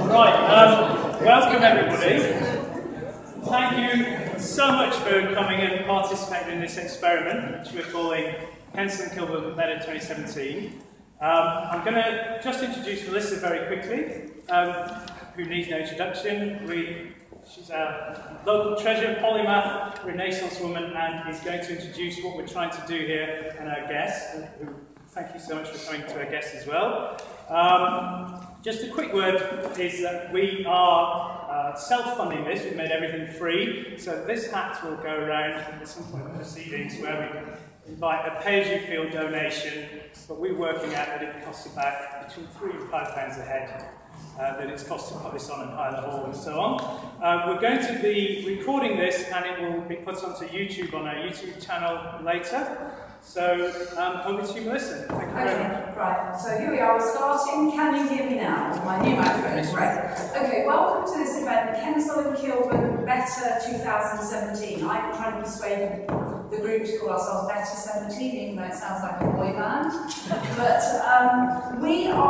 Right, welcome everybody. Thank you so much for coming and participating in this experiment, which we're calling Pencil and Kilburn Better 2017. I'm going to just introduce Melissa very quickly, who needs no introduction. She's our local treasure, polymath, Renaissance woman, and is going to introduce what we're trying to do here and our guests. Thank you so much for coming to our guests as well. Just a quick word is that we are self-funding this. We've made everything free, so this hat will go around at some point in the proceedings where we invite a pay-as-you-feel donation, but we're working out that it costs about between £3 and £5 a head. That it's cost to put this on and hire the hall and so on. We're going to be recording this and it will be put onto YouTube on our YouTube channel later. So over to you, Melissa. Thank you very much. Right, so here we are, we're starting. Can you hear me now? My new microphone is great. Okay, welcome to this event, Kensal and Kilburn Better 2017. I'm trying to persuade the group to call ourselves Better 17, even though it sounds like a boy band. But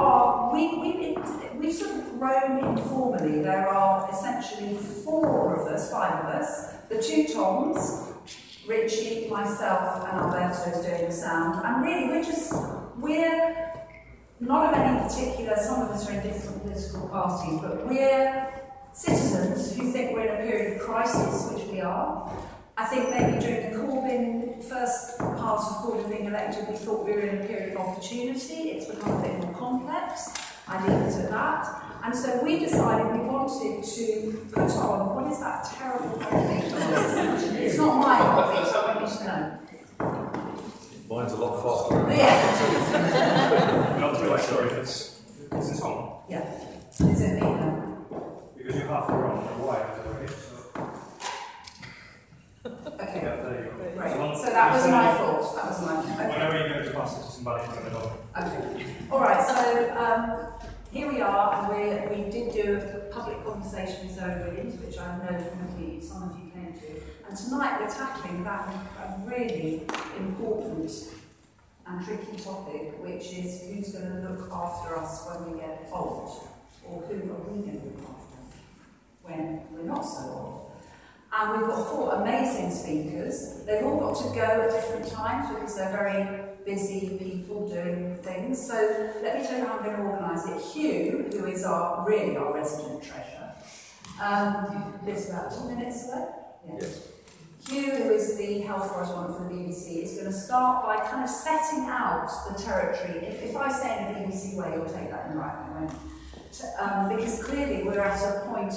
we've sort of grown informally. There are essentially 5 of us, the 2 Toms, Richie, myself and Alberto's doing the sound, and really we're not of any particular, some of us are in different political parties, but we're citizens who think we're in a period of crisis, which we are. I think maybe during the first part of Corbyn being elected, we thought we were in a period of opportunity. It's become a bit more complex. I leave it at that. And so we decided we wanted to put on, what is that terrible thing? It's not my hobby, so I need to know. Mine's a lot faster. Yeah. Not too late, sorry, is this on? Yeah. Is it me now? Because you're half wrong, why? Okay. Yeah, there you go. Right. So that was my fault. That was my fault. Whenever you go to pass it to somebody in the middle. Okay. All right. So here we are, and we did do a public conversation with Zoe Williams, which I know from some of you came to. And tonight we're tackling that a really important and tricky topic, which is who's going to look after us when we get old, or who are we going to look after when we're not so old. And we've got 4 amazing speakers. They've all got to go at different times because they're very busy people doing things. So let me tell you how I'm going to organise it. Hugh, who is really our resident treasure, lives about 2 minutes away. Yeah. Yes. Hugh, who is the health correspondent for the BBC, is going to start by kind of setting out the territory. If I say in a BBC way, you'll take that in the right way, won't you? Because clearly we're at a point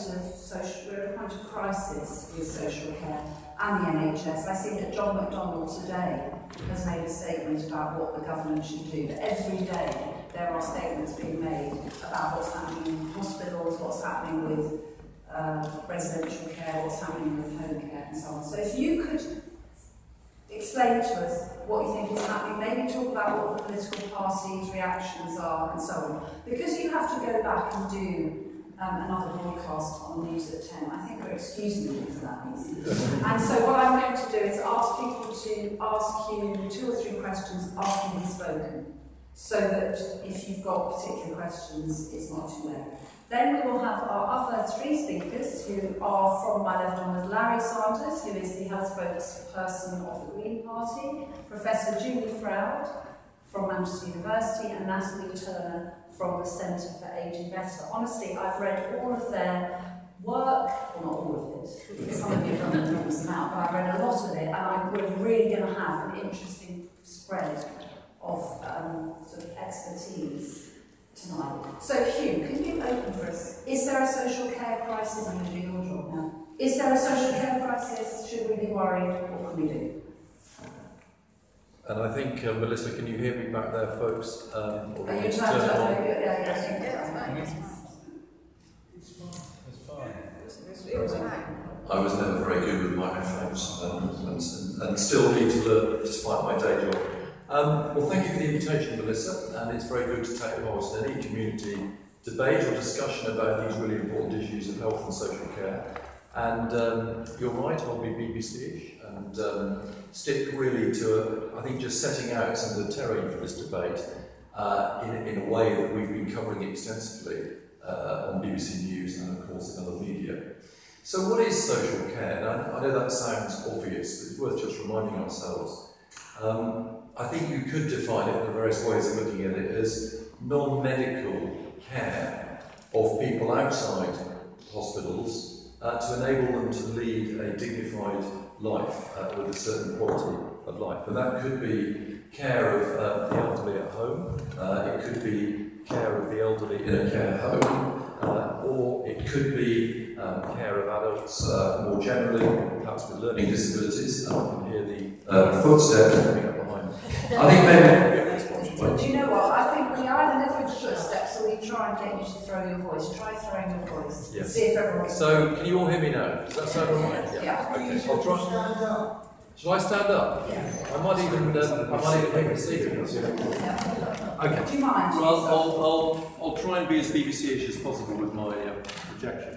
of crisis with social care and the NHS. I see that John McDonnell today has made a statement about what the government should do. But every day there are statements being made about what's happening in hospitals, what's happening with residential care, what's happening with home care and so on. So if you could explain to us what you think is happening, maybe talk about what the political parties' reactions are and so on. Because you have to go back and do another broadcast on News at 10, I think you're excusing me for that reason. And so what I'm going to do is ask people to ask you 2 or 3 questions after you've spoken, so that if you've got particular questions, it's not too late. Then we will have our other 3 speakers who are from my left on with Larry Sanders, who is the health spokesperson of the Green Party, Professor Julie Froud from Manchester University, and Natalie Turner from the Centre for Ageing Better. Honestly, I've read all of their work, well not all of it, because some of you have done enormous amount, but I've read a lot of it, and we're really going to have an interesting spread of sort of expertise tonight. So Hugh, can you open for us? Is there a social care crisis? I'm going to do your job now. Is there a social care crisis? Should we be worried? What can we do? And I think, Melissa, can you hear me back there, folks? Are you trying to... It's fine. I was never very good with microphones and still need to learn despite my day job. Well, thank you for the invitation, Melissa, and it's very good to take part in any community debate or discussion about these really important issues of health and social care. And you're right, I'll be BBC-ish and stick really to, I think, just setting out some of the terrain for this debate in a way that we've been covering extensively on BBC News and of course in other media. So what is social care? Now, I know that sounds obvious, but it's worth just reminding ourselves. I think you could define it in various ways of looking at it as non-medical care of people outside hospitals to enable them to lead a dignified life with a certain quality of life. And that could be care of the elderly at home, it could be care of the elderly in a care home, or it could be care of adults more generally, perhaps with learning disabilities. I can hear the footsteps coming up behind me. I think maybe... Do you know what? I think we either live with footsteps or we try and get you to throw your voice. Try throwing your voice. Yes. See if everyone can. So, can you all hear me now? Does that sound all right? Yeah. Okay, I'll try. Stand up. Shall I stand up? Yeah. I might even make a seat. Yeah. Okay. Do you mind? Well, I'll try and be as BBC-ish as possible with my projection.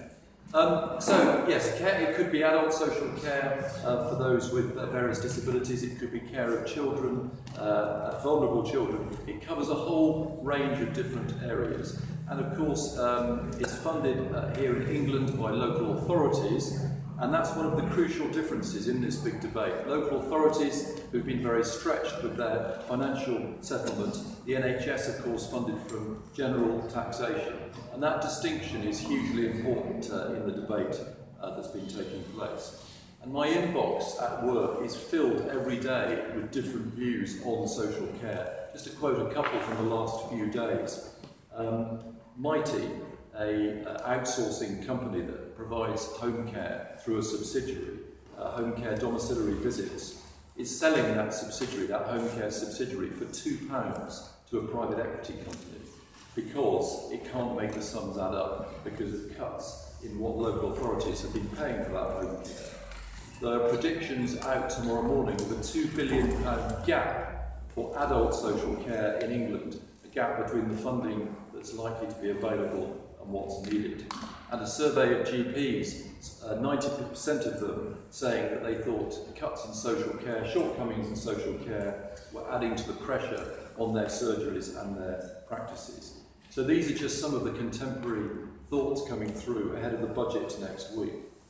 So, yes, it could be adult social care for those with various disabilities. It could be care of children, vulnerable children. It covers a whole range of different areas. And of course, it's funded here in England by local authorities. And that's one of the crucial differences in this big debate. Local authorities who've been very stretched with their financial settlement, the NHS of course funded from general taxation. And that distinction is hugely important in the debate that's been taking place. And my inbox at work is filled every day with different views on social care. Just to quote a couple from the last few days. Mighty, an outsourcing company that provides home care through a subsidiary, home care domiciliary visits, is selling that subsidiary, that home care subsidiary, for £2 to a private equity company because it can't make the sums add up because of cuts in what local authorities have been paying for that home care. There are predictions out tomorrow morning of a £2 billion gap for adult social care in England, a gap between the funding that's likely to be available and what's needed. And a survey of GPs, 90% of them saying that they thought cuts in social care, shortcomings in social care, were adding to the pressure on their surgeries and their practices. So these are just some of the contemporary thoughts coming through ahead of the budget next week.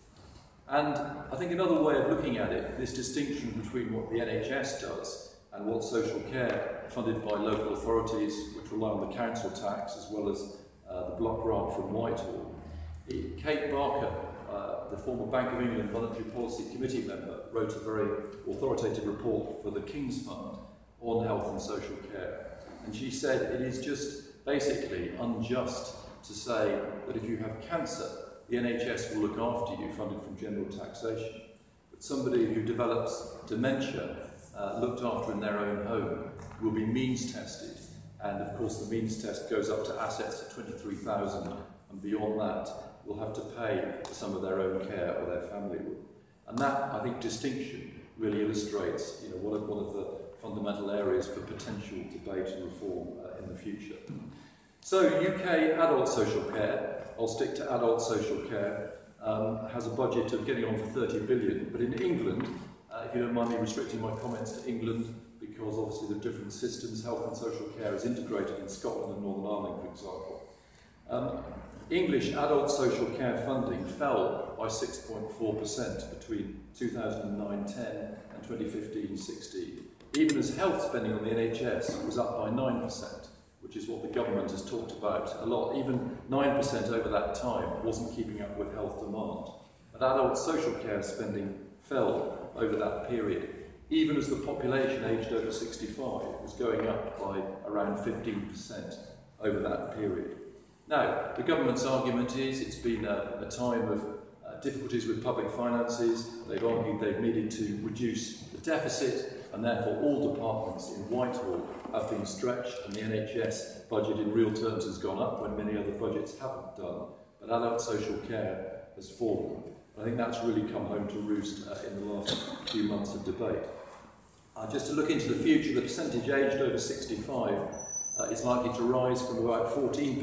And I think another way of looking at it, this distinction between what the NHS does and what social care funded by local authorities, which rely on the council tax, as well as the block grant from Whitehall. Kate Barker, the former Bank of England Monetary Policy Committee member, wrote a very authoritative report for the King's Fund on health and social care. And she said it is just basically unjust to say that if you have cancer, the NHS will look after you, funded from general taxation. But somebody who develops dementia, looked after in their own home, will be means tested. And of course the means test goes up to assets of 23,000, and beyond that will have to pay for some of their own care or their family would. And that, I think, distinction really illustrates one of the fundamental areas for potential debate and reform in the future. So UK adult social care, I'll stick to adult social care, has a budget of getting on for 30 billion, but in England, if you don't mind me restricting my comments to England, because obviously the different systems, health and social care is integrated in Scotland and Northern Ireland, for example. English adult social care funding fell by 6.4% between 2009-10 and 2015-16, even as health spending on the NHS was up by 9%, which is what the government has talked about a lot. Even 9% over that time wasn't keeping up with health demand. But adult social care spending fell over that period, even as the population aged over 65 was going up by around 15% over that period. Now, the government's argument is it's been a time of difficulties with public finances. They've argued they've needed to reduce the deficit, and therefore all departments in Whitehall have been stretched, and the NHS budget in real terms has gone up when many other budgets haven't done. But adult social care has fallen. I think that's really come home to roost in the last few months of debate. Just to look into the future, the percentage aged over 65 is likely to rise from about 14% in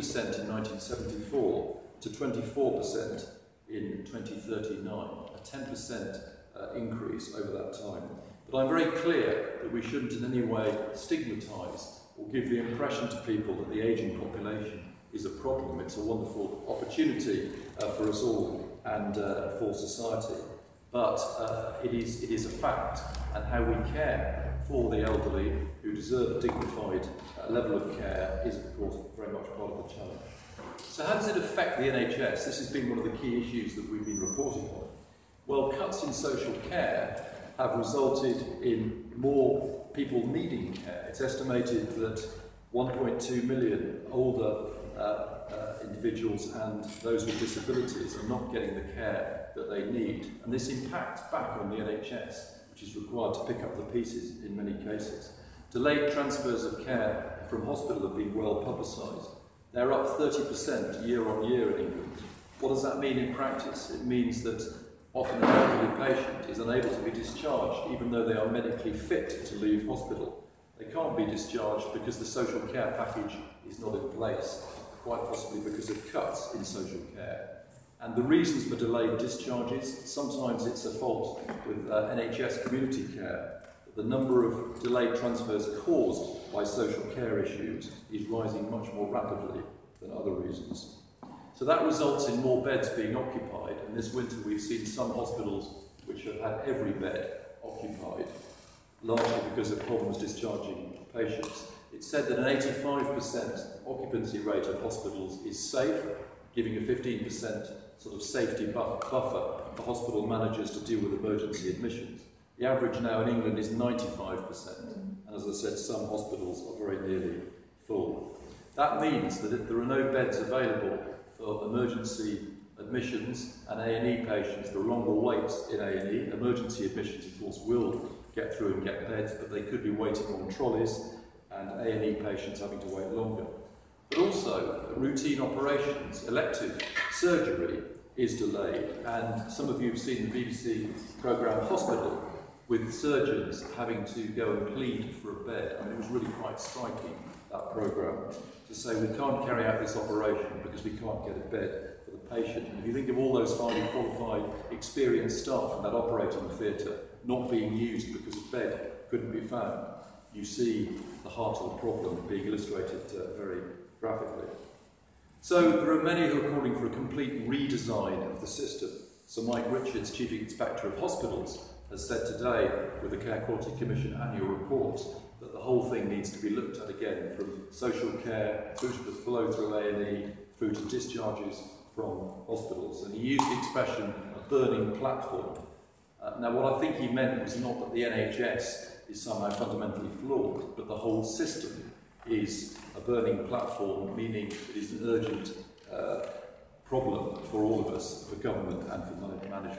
1974 to 24% in 2039, a 10% increase over that time. But I'm very clear that we shouldn't in any way stigmatise or give the impression to people that the ageing population is a problem. It's a wonderful opportunity for us all and for society. But it is a fact, and how we care for the elderly who deserve a dignified level of care is, of course, very much part of the challenge. So how does it affect the NHS? This has been one of the key issues that we've been reporting on. Well, cuts in social care have resulted in more people needing care. It's estimated that 1.2 million older individuals and those with disabilities are not getting the care that they need. And this impacts back on the NHS, which is required to pick up the pieces in many cases. Delayed transfers of care from hospital have been well publicised. They're up 30% year on year in England. What does that mean in practice? It means that often an elderly patient is unable to be discharged even though they are medically fit to leave hospital. They can't be discharged because the social care package is not in place, quite possibly because of cuts in social care. And the reasons for delayed discharges, sometimes it's a fault with NHS community care. The number of delayed transfers caused by social care issues is rising much more rapidly than other reasons. So that results in more beds being occupied, and this winter we've seen some hospitals which have had every bed occupied, largely because of problems discharging patients. It's said that an 85% occupancy rate of hospitals is safe, giving a 15% sort of safety buffer for hospital managers to deal with emergency admissions. The average now in England is 95%, and as I said, some hospitals are very nearly full. That means that if there are no beds available for emergency admissions and A&E patients, there are longer waits in A&E. Emergency admissions, of course, will get through and get beds, but they could be waiting on trolleys, and A&E patients having to wait longer. But also, routine operations, elective surgery is delayed, and some of you have seen the BBC programme Hospital, with surgeons having to go and plead for a bed. I mean, it was really quite striking, that programme, to say we can't carry out this operation because we can't get a bed for the patient. And if you think of all those highly qualified, experienced staff in that operating theatre not being used because a bed couldn't be found, you see the heart of the problem being illustrated very graphically. So there are many who are calling for a complete redesign of the system. Sir Mike Richards, Chief Inspector of Hospitals, has said today with the Care Quality Commission annual report that the whole thing needs to be looked at again, from social care through to the flow through A&E, through to discharges from hospitals. And he used the expression a burning platform. Now what I think he meant was not that the NHS is somehow fundamentally flawed, but the whole system is a burning platform, meaning it is an urgent problem for all of us, for government and for management.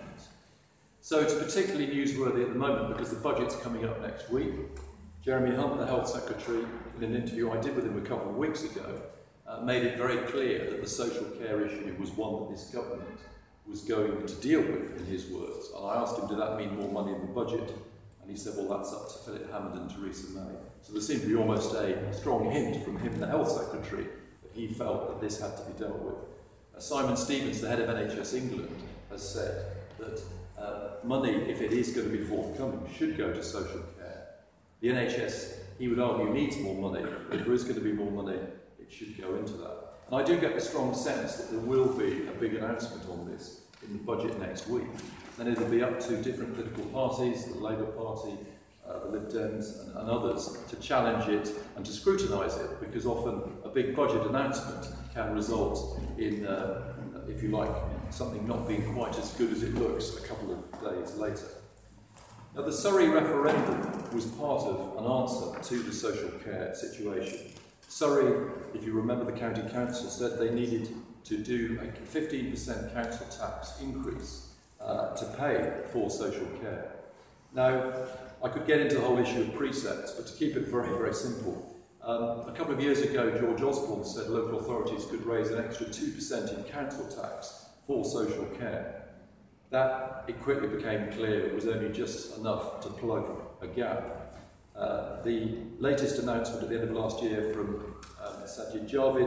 So it's particularly newsworthy at the moment because the budget's coming up next week. Jeremy Hunt, the Health Secretary, in an interview I did with him a couple of weeks ago, made it very clear that the social care issue was one that this government was going to deal with, in his words. And I asked him, did that mean more money in the budget? And he said, well, that's up to Philip Hammond and Theresa May. So there seemed to be almost a strong hint from him, the Health Secretary, that he felt that this had to be dealt with. Simon Stevens, the head of NHS England, has said that money, if it is going to be forthcoming, should go to social care. The NHS, he would argue, needs more money. But if there is going to be more money, it should go into that. And I do get the strong sense that there will be a big announcement on this in the budget next week. And it'll be up to different political parties, the Labour Party, the Lib Dems and others, to challenge it and to scrutinise it, because often a big budget announcement can result in, if you like, something not being quite as good as it looks a couple of days later. Now, the Surrey referendum was part of an answer to the social care situation. Surrey, if you remember, the County Council said they needed to do a 15% council tax increase to pay for social care. Now, I could get into the whole issue of precepts, but to keep it very, very simple, a couple of years ago, George Osborne said local authorities could raise an extra 2% in council tax for social care. That, it quickly became clear it was only just enough to plug a gap. The latest announcement at the end of last year from Sajid Javid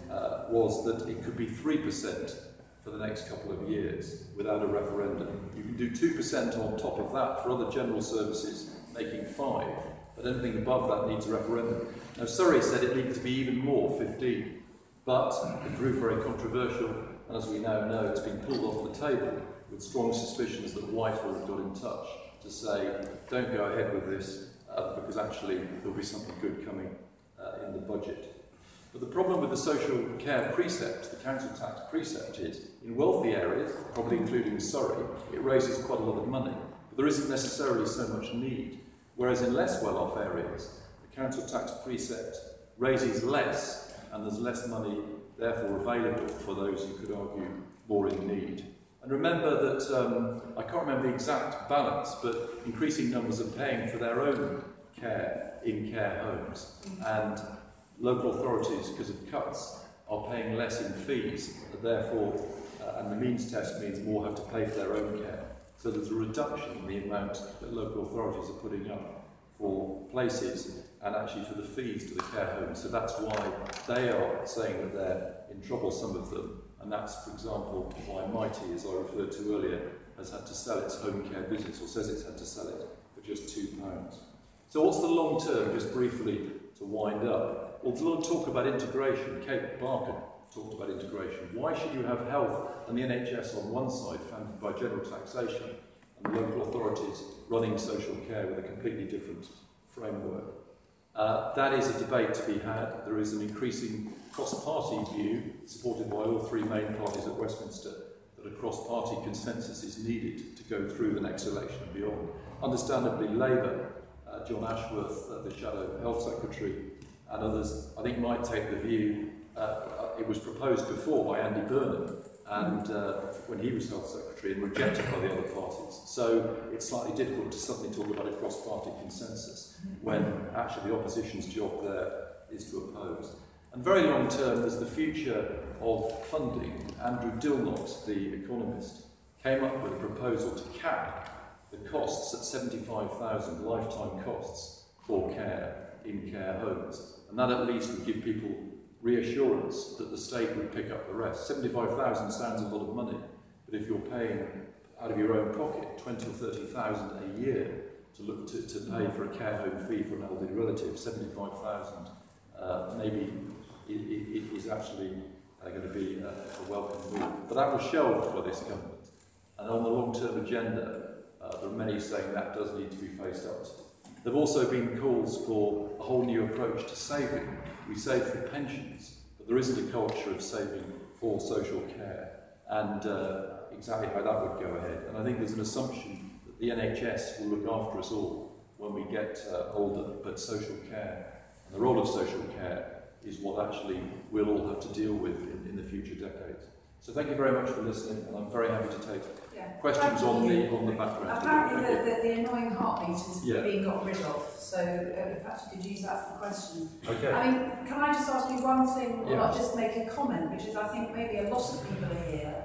was that it could be 3% for the next couple of years without a referendum. You can do 2% on top of that for other general services, making 5%, but anything above that needs a referendum. Now, Surrey said it needed to be even more, 15%, but it proved very controversial, and as we now know, it's been pulled off the table with strong suspicions that Whitehall had got in touch to say, don't go ahead with this, because actually there'll be something good coming in the budget. But the problem with the social care precept, the council tax precept, is in wealthy areas, probably including Surrey, it raises quite a lot of money, but there isn't necessarily so much need. Whereas in less well-off areas, the council tax precept raises less, and there's less money therefore available for those who could argue more in need. And remember that, I can't remember the exact balance, but increasing numbers are paying for their own care in care homes. And local authorities, because of cuts, are paying less in fees, and therefore, and the means test means more have to pay for their own care. So there's a reduction in the amount that local authorities are putting up for places and actually for the fees to the care homes. So that's why they are saying that they're in trouble, some of them. And that's, for example, why Mighty, as I referred to earlier, has had to sell its home care business, or says it's had to sell it for just £2. So what's the long term, just briefly to wind up? Well, there's a lot of talk about integration. Kate Barker talked about integration. Why should you have health and the NHS on one side, funded by general taxation, and the local authorities running social care with a completely different framework? That is a debate to be had. There is an increasing cross-party view, supported by all three main parties at Westminster, that a cross-party consensus is needed to go through the next election and beyond. Understandably, Labour, John Ashworth, the Shadow Health Secretary, and others, I think, might take the view, it was proposed before by Andy Burnham, and when he was Health Secretary, and rejected by the other parties. So it's slightly difficult to suddenly talk about a cross-party consensus when actually the opposition's job there is to oppose. And very long term, there's the future of funding. Andrew Dilnott, the economist, came up with a proposal to cap the costs at 75,000 lifetime costs for care in care homes. And that at least would give people reassurance that the state would pick up the rest. 75,000 sounds a lot of money, but if you're paying out of your own pocket 20 or 30,000 a year to pay for a care home fee for an elderly relative, 75,000 maybe it is actually going to be a welcome move. But that was shelved by this government. And on the long-term agenda, there are many saying that does need to be faced up to. There have also been calls for a whole new approach to saving. We save for pensions, but there isn't a culture of saving for social care. And exactly how that would go ahead. And I think there's an assumption that the NHS will look after us all when we get older, but social care and the role of social care is what actually we'll all have to deal with in the future decades. So thank you very much for listening, and I'm very happy to take questions on the background. Apparently the annoying heartbeat is being got rid of, so perhaps you could use that for the question. Okay. I mean, can I just ask you one thing, or not just make a comment, which is I think maybe a lot of people are here,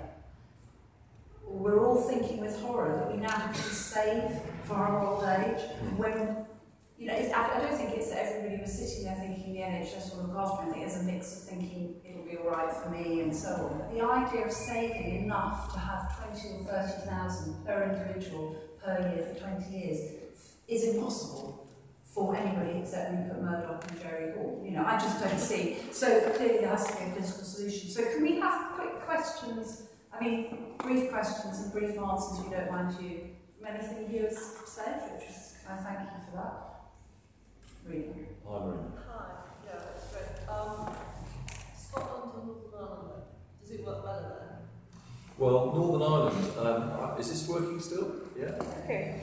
we're all thinking with horror that we now have to save for our old age, when, you know, I don't think it's that everybody was sitting there thinking the NHS will look after me. I think there's a mix of thinking it'll be all right for me and so on. But the idea of saving enough to have 20 or 30,000 per individual per year for 20 years is impossible for anybody except Rupert Murdoch and Jerry Hall. You know, I just don't see. So clearly there has to be a political solution. So can we have quick questions? I mean, brief questions and brief answers, if you don't mind, you. From anything you have said, I thank you for that. Really? Hi, Marie. Hi, yeah, that's great. Scotland and Northern Ireland, does it work better there? Well, Northern Ireland, is this working still? Yeah? Okay.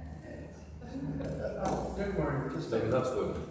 Don't worry, just maybe that's working.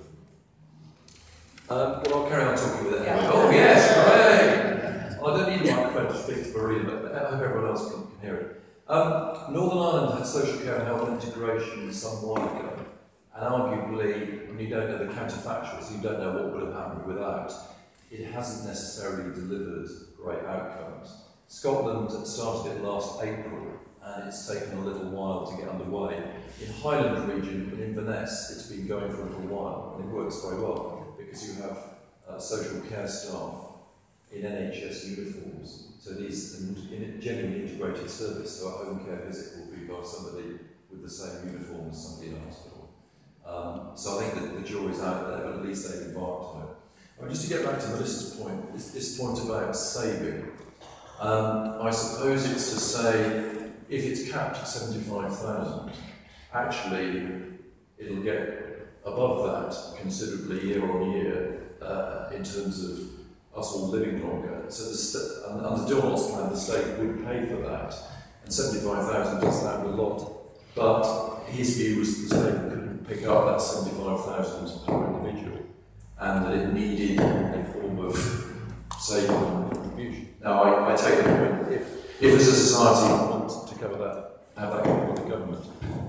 Well, I'll carry on talking with it. Yeah. Oh, yes, hooray! Well, I don't need a microphone to speak to Maria, but I hope everyone else can hear it. Northern Ireland had social care and health integration some while ago. And arguably, when you don't know the counterfactuals, you don't know what would have happened without, it hasn't necessarily delivered great outcomes. Scotland started it last April, and it's taken a little while to get underway. In Highland region, in Inverness, it's been going for a little while, and it works very well, because you have social care staff in NHS uniforms. So it is a genuinely integrated service, so a home care visit will be by somebody with the same uniform as somebody in a hospital. So I think that the jury's out there, but at least they've embarked on it. Well, just to get back to Melissa's point, this point about saving, I suppose it's to say, if it's capped at 75,000, actually it'll get above that considerably year on year in terms of us all living longer. So under Dilmot's plan, the state would pay for that, and 75,000 does that a lot. But his view was the state couldn't pick up that 75,000 per individual, and that it needed a form of saving and contribution. Now, I take the point, if as a society we want to cover that, have that covered with the government.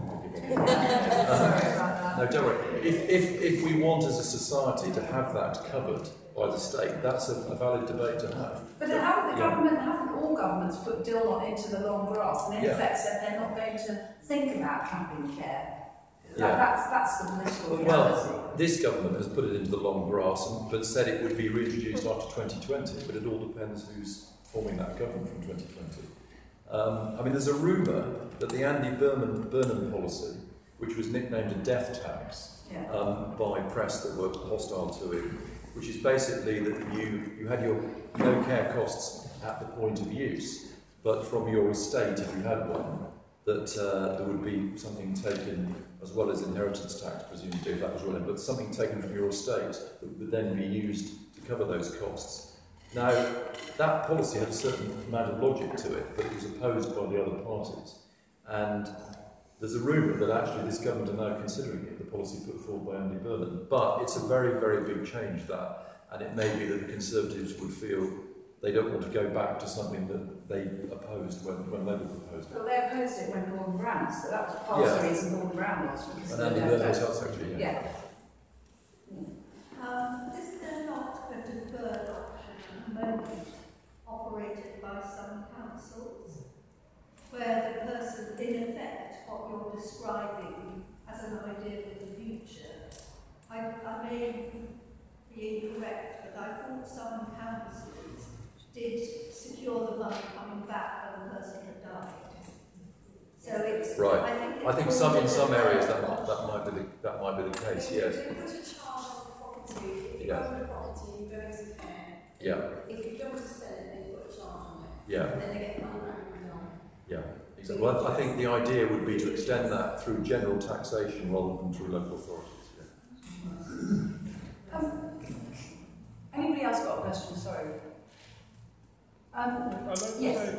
Sorry about that. No, don't worry. If we want as a society to have that covered by the state, that's a valid debate to have. But haven't all governments put Dilmot into the long grass, and in effect said they're not going to think about capping care? That's the political reality. Well, this government has put it into the long grass, but said it would be reintroduced after 2020, but it all depends who's forming that government from 2020. I mean, there's a rumour that the Andy Burnham policy, which was nicknamed a death tax by press that were hostile to it, which is basically that you had your no care costs at the point of use, but from your estate, if you had one, that there would be something taken, as well as inheritance tax, presumably, if that was relevant, but something taken from your estate that would then be used to cover those costs. Now, that policy had a certain amount of logic to it, but it was opposed by the other parties. And there's a rumour that actually this government are now considering it, the policy put forward by Andy Burnham. But it's a very, very big change, that, and it may be that the Conservatives would feel they don't want to go back to something that they opposed when Labour proposed it. Well, they opposed it when Gordon Brown, so that was part of the reason Gordon Brown lost. And Andy Burnham was health secretary, Is there not a deferred option at the moment operated by some councils, where the person, in effect, what you're describing as an idea for the future, I may be incorrect, but I thought some councils did secure the money coming back when the person had died. So it's right. I think in some areas that might be the case. Yes. If you put a charge on the property, if you own the property, you go into care. Yeah. If you go to sell it, then you put a charge on it. Yeah. And then they get money back from it. Yeah. Exactly. Well, I think the idea would be to extend that through general taxation rather than through local authorities. Yeah. Anybody else got a question? Sorry. I'd like to say,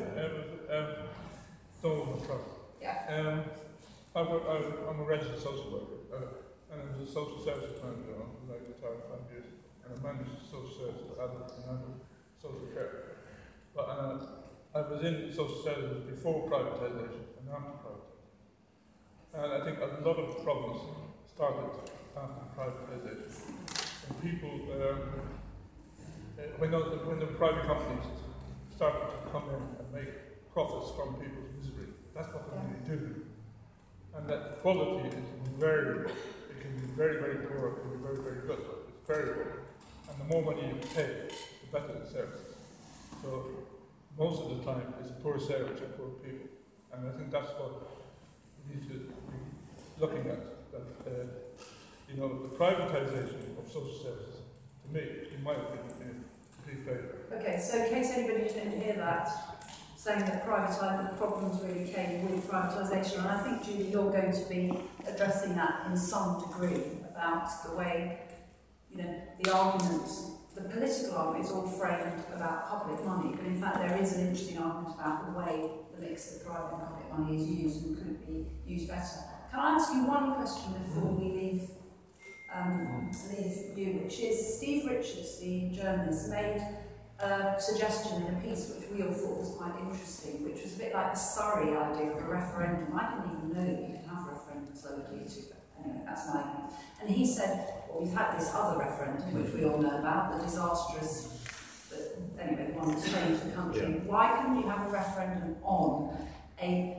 Donald Trump. Yeah. I'm a registered social worker, and I was a social services manager on the retired 5 years, and I managed social services for adults and adult social care. But I was in social services before privatisation and after privatisation. And I think a lot of problems started after privatisation. And people, when the private companies started to come in and make profits from people's misery, that's what they really do. And that quality is variable. It can be very, very poor, it can be very, very good, but it's variable. And the more money you pay, the better the service. So most of the time, it's a poor service for poor people. And I think that's what we need to be looking at. That, the privatisation of social services, to me, in my opinion, is a complete failure. Okay, so in case anybody didn't hear that, saying that the problems really came with privatisation, and I think, Julie, you're going to be addressing that in some degree about the way, the arguments, the political argument is all framed about public money, but in fact there is an interesting argument about the way the mix of private and public money is used and could be used better. Can I ask you one question before we leave you, which is Steve Richards, the journalist, made a suggestion in a piece which we all thought was quite interesting, which was a bit like the Surrey idea of a referendum. I didn't even know that you could have a referendum locally too, but anyway, that's my opinion. And he said, well, we've had this other referendum, which we all know about, the disastrous, but anyway, the one that's changed the country. Yeah. Why couldn't you have a referendum on a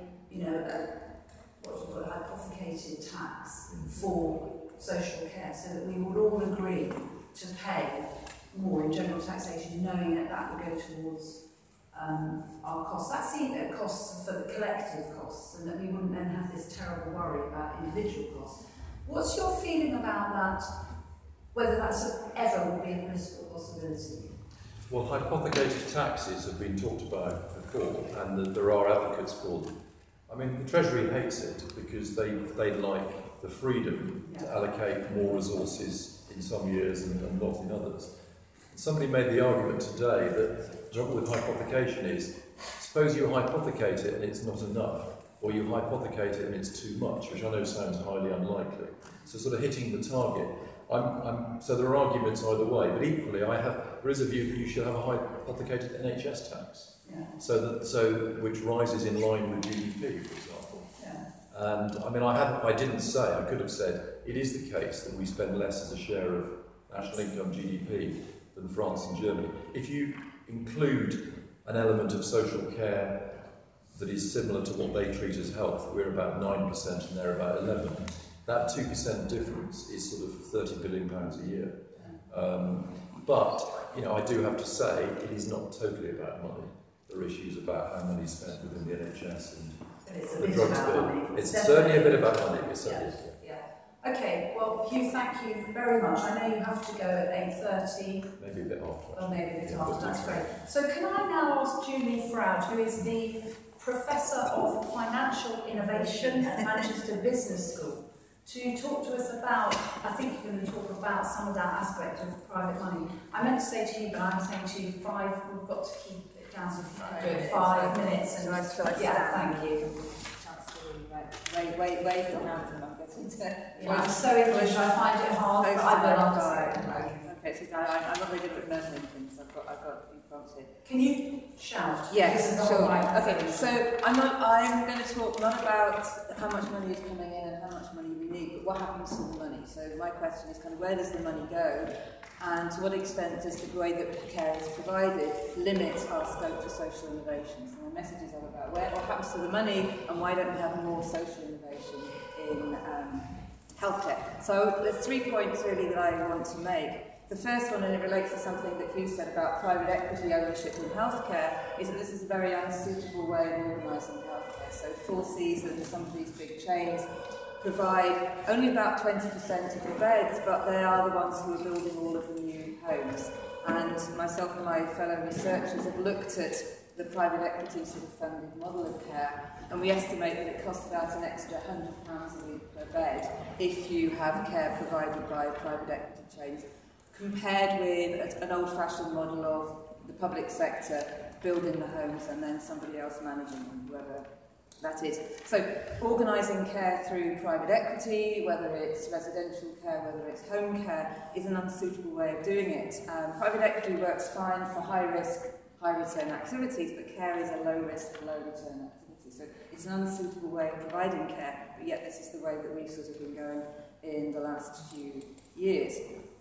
hypothecated tax for social care, so that we would all agree to pay more in general taxation, knowing that that would go towards our costs. That's the costs for the collective costs, and that we wouldn't then have this terrible worry about individual costs. What's your feeling about that whether that's ever will be a political possibility. Well, hypothecated taxes have been talked about before, and there are advocates for them. I mean, the Treasury hates it because they like the freedom to allocate more resources in some years and not in others. Somebody made the argument today that the trouble with hypothecation is, suppose you hypothecate it and it's not enough, or you hypothecate it and it's too much, which I know sounds highly unlikely. So sort of hitting the target. So there are arguments either way, but equally there is a view that you should have a hypothecated NHS tax, which rises in line with GDP, for example. Yeah. And I mean, I didn't say, I could have said, it is the case that we spend less as a share of national income GDP than France and Germany. If you include an element of social care that is similar to what they treat as health, we're about 9% and they're about 11%. That 2% difference is sort of £30 billion a year. But, you know, I do have to say, it is not totally about money. There are issues about how money is spent within the NHS and the drugs bill. It's certainly a bit about money. Okay, well, Hugh, thank you very much. I know you have to go at 8:30. Maybe a bit after. Or maybe a bit after, that's great. So can I now ask Julie Froud, who is the Professor of Financial Innovation at Manchester Business School, to talk to us about, I think you're going to talk about some of that aspect of private money. I meant to say to you, but I'm saying to you, we've got to keep it down to 5 minutes. And thank you. Wait, I'm so English, I find it hard, but I will understand. Okay, so I'm not very good at remembering things, I've got a few prompts here. Can you shout? Yes, sure. Okay, so I'm going to talk not about how much money is coming in and how much money we need, but what happens to the money. So my question is kind of where does the money go, and to what extent does the way that care is provided limit our scope for social innovation? So my messages are about what happens to the money and why don't we have more social innovation in healthcare. So there's 3 points really that I want to make. The first one, and it relates to something that Hugh said about private equity ownership in healthcare, is that this is a very unsuitable way of organising healthcare. So Four Seasons, some of these big chains, provide only about 20% of the beds, but they are the ones who are building all of the new homes. And myself and my fellow researchers have looked at the private equity sort of funded model of care, and we estimate that it costs about an extra £100 a week per bed if you have care provided by private equity chains, compared with an old-fashioned model of the public sector building the homes and then somebody else managing them, whoever that is. So organising care through private equity, whether it's residential care, whether it's home care, is an unsuitable way of doing it. Private equity works fine for high-risk, high-return activities, but care is a low-risk, low-return activity. So it's an unsuitable way of providing care, but yet this is the way that we've sort of been going in the last few years.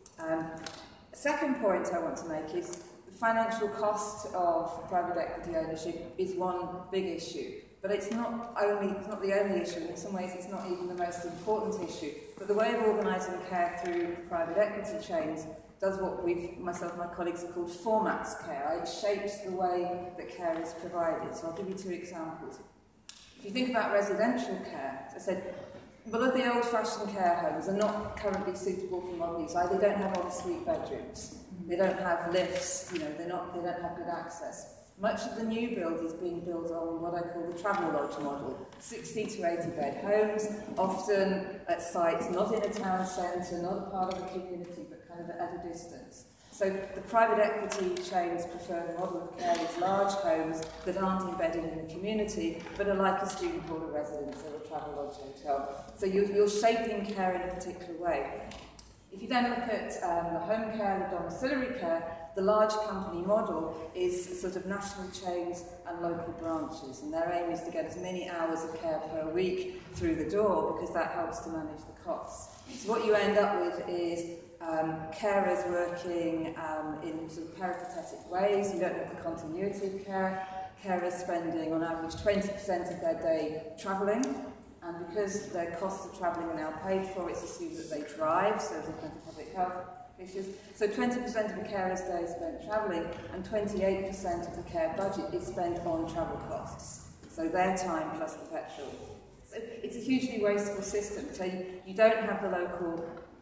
Second point I want to make is the financial cost of private equity ownership is one big issue, but it's not the only issue. In some ways, it's not even the most important issue. But the way of organising care through private equity chains does what myself and my colleagues have called formats care. It shapes the way that care is provided. So I'll give you 2 examples. If you think about residential care, as I said, a lot of the old-fashioned care homes are not currently suitable for modern use. They don't have en-suite bedrooms. They don't have lifts. You know, they don't have good access. Much of the new build is being built on what I call the travel lodge model. 60 to 80 bed homes, often at sites not in a town centre, not a part of a community, but kind of at a distance. So the private equity chains prefer the model of care as large homes that aren't embedded in the community, but are like a student hall, a residence, or a travel lodge hotel. So you're shaping care in a particular way. If you then look at the home care, the domiciliary care, the large company model is sort of national chains and local branches, and their aim is to get as many hours of care per week through the door because that helps to manage the costs. So what you end up with is carers working in sort of peripatetic ways. You don't have the continuity of care. Carers spending on average 20% of their day travelling, and because their costs of travelling are now paid for, it's assumed that they drive, so there's a kind of public health issues. So 20% of the carer's day is spent travelling, and 28% of the care budget is spent on travel costs. So their time plus the petrol. So it's a hugely wasteful system. So you don't have the local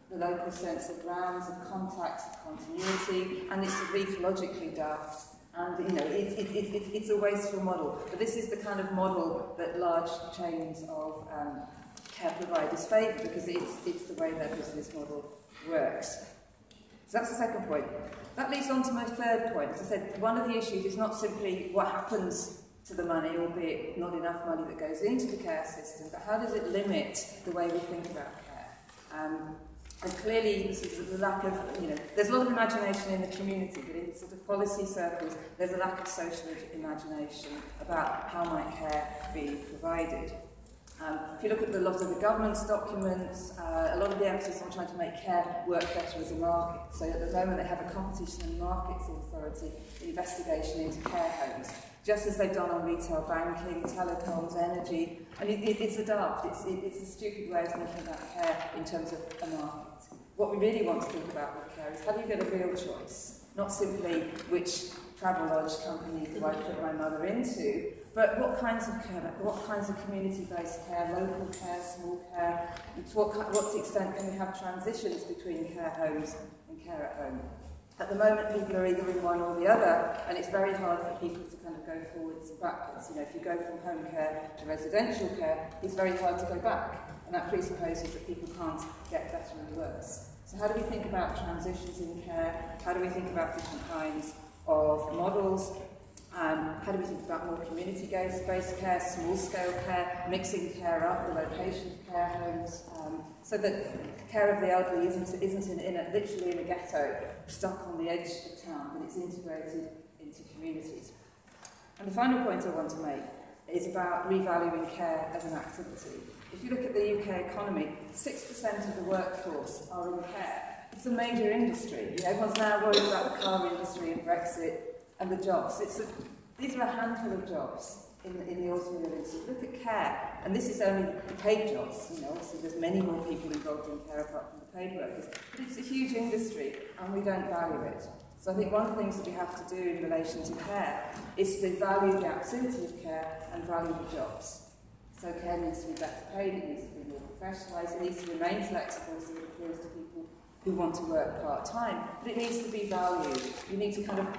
the local sense of grounds, of contacts, of continuity, and it's ecologically daft. And it's a wasteful model. But this is the kind of model that large chains of care providers favour, because it's the way their business model works. So that's the second point. That leads on to my third point. As I said, one of the issues is not simply what happens to the money, albeit not enough money that goes into the care system, but how does it limit the way we think about care? And clearly, this is the lack of, there's a lot of imagination in the community, but in sort of policy circles, there's a lack of social imagination about how might care be provided. If you look at a lot of the government's documents, a lot of the emphasis on trying to make care work better as a market. So at the moment they have a Competition and Markets Authority investigation into care homes, just as they've done on retail banking, telecoms, energy. And it's a daft, it's a stupid way of thinking about care in terms of a market. What we really want to think about with care is how do you get a real choice? Not simply which travel lodge company do I put my mother into, but what kinds of care, what kinds of community-based care, local care, small care, to what extent can we have transitions between care homes and care at home? At the moment, people are either in one or the other, and it's very hard for people to kind of go forwards and backwards. If you go from home care to residential care, it's very hard to go back, and that presupposes that people can't get better and worse. So how do we think about transitions in care? How do we think about different kinds of models? How do we think about more community-based care, small-scale care, mixing care up, the location of care homes, so that care of the elderly isn't literally in a ghetto, stuck on the edge of town, but it's integrated into communities. And the final point I want to make is about revaluing care as an activity. If you look at the UK economy, 6% of the workforce are in care. It's a major industry. Everyone's now worried about the car industry and Brexit and the jobs. These are a handful of jobs in the automobile industry. Look at care, and this is only the paid jobs. Obviously there's many more people involved in care apart from the paid workers. But it's a huge industry, and we don't value it. So I think one of the things that we have to do in relation to care is to value the activity of care and value the jobs. So care needs to be better paid, it needs to be more professionalised, it needs to remain flexible so that it appeals to people who want to work part-time, but it needs to be valued. You need to kind of,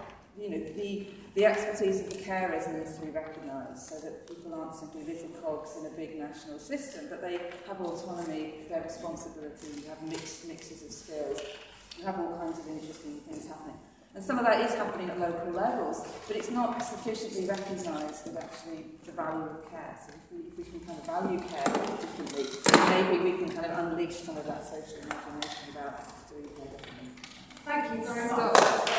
the expertise of the carers needs to be recognised so that people aren't simply little cogs in a big national system, but they have autonomy, their responsibility, you have mixes of skills, you have all kinds of interesting things happening. And some of that is happening at local levels, but it's not sufficiently recognised that actually the value of care. So if we can kind of value care differently, maybe we can kind of unleash some of that social imagination about doing care differently. Thank you very much.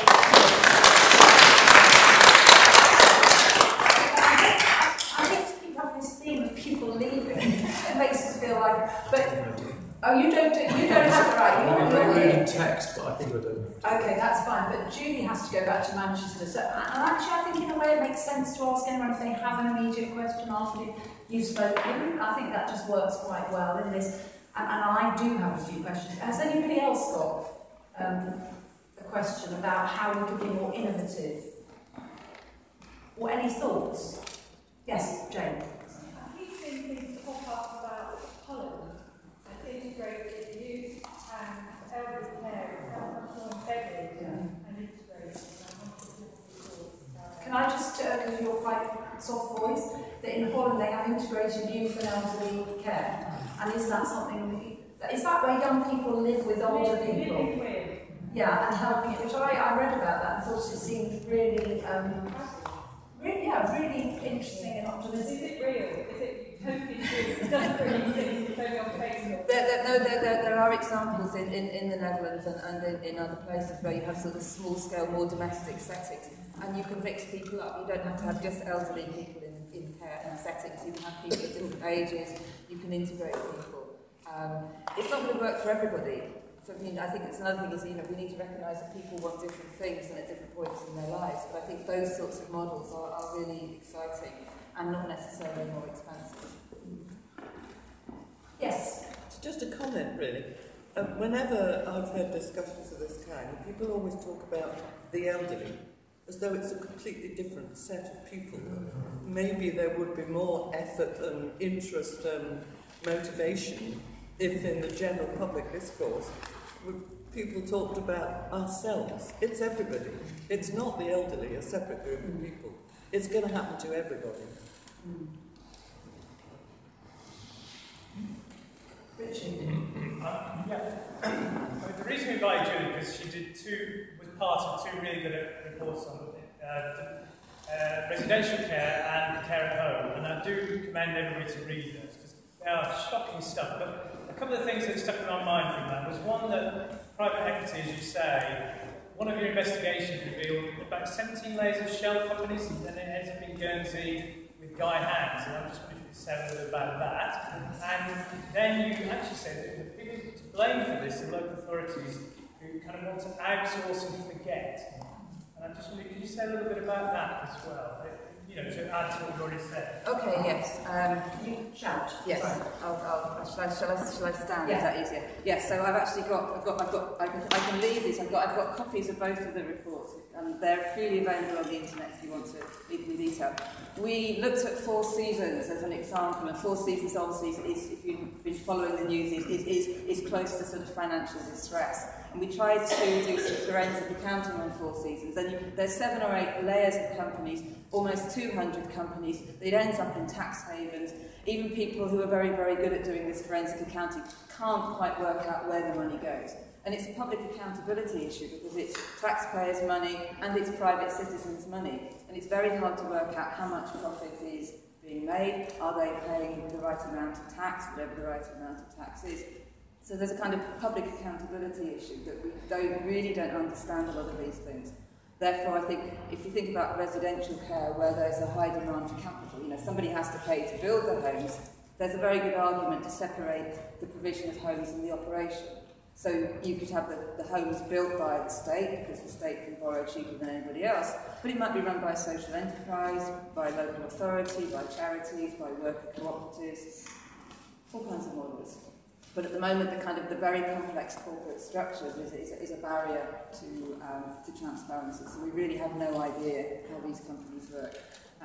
I hate to keep having this theme of people leaving. It makes us feel like, you don't have it right. I'm reading text, but I think I don't. Okay, that's fine. But Julie has to go back to Manchester. So, and actually, I think in a way it makes sense to ask anyone if they have an immediate question after you've spoken. I think that just works quite well in this. And I do have a few questions. Has anybody else got a question about how we could be more innovative? Or any thoughts? Yes, Jane. I've seen things pop up about Holland and integrated youth and elderly care, how much more embedded and integrated. Can I just, because you're quite soft voice, that in Holland they have integrated youth and elderly care? And is that something, is that where young people live with older people? Yeah, and helping it, which I read about that and thought it seemed really, really interesting and optimistic. Is it real? Is it totally true? It doesn't really exist, it's only on Facebook. There are examples in the Netherlands and in other places where you have sort of small-scale, more domestic settings, and you can mix people up. You don't have to have just elderly people in care and settings. You can have people of different ages. You can integrate people. It's not going to work for everybody. So I think it's another thing is we need to recognise that people want different things and at different points in their lives. But I think those sorts of models are really exciting and not necessarily more expensive. Yes. Just a comment, really. Whenever I've heard discussions of this kind, people always talk about the elderly as though it's a completely different set of people. Maybe there would be more effort and interest and motivation if in the general public discourse people talked about ourselves. It's everybody. It's not the elderly, a separate group of people. It's going to happen to everybody. The reason we invited Julie because she was part of two really good reports on residential care and care at home, and I do commend everybody to read those because they are shocking stuff. But a couple of things that stuck in my mind from that was one that private equity, as you say, one of your investigations revealed about 17 layers of shell companies, and then it ends up in Guernsey with Guy Hands, and I'm just wondering if you could say a little bit about that. And then you actually said that the people to blame for this are local authorities who kind of want to outsource and forget. And I'm just wondering, could you say a little bit about that as well? You know, to add to what you've already said. Okay, yes. You shout. Yes. Shall I stand? Yeah. Is that easier? Yes. So I've actually I can leave these. I've got copies of both of the reports, and they're freely available on the internet if you want to read them in detail. We looked at Four Seasons as an example, and Four Seasons obviously is, if you've been following the news, is close to sort of financial distress. And we tried to do some forensic accounting on Four Seasons, and there's 7 or 8 layers of companies, almost 200 companies. It ends up in tax havens. Even people who are very, very good at doing this forensic accounting can't quite work out where the money goes. And it's a public accountability issue because it's taxpayers' money and it's private citizens' money. And it's very hard to work out how much profit is being made. Are they paying the right amount of tax, whatever the right amount of tax is? So there's a kind of public accountability issue that we really don't understand a lot of these things. Therefore, I think if you think about residential care where there's a high demand for capital, you know, somebody has to pay to build the homes, there's a very good argument to separate the provision of homes and the operation. So you could have the homes built by the state, because the state can borrow cheaper than anybody else, but it might be run by a social enterprise, by local authority, by charities, by worker cooperatives, all kinds of models. But at the moment, the very complex corporate structures is a barrier to transparency. So we really have no idea how these companies work.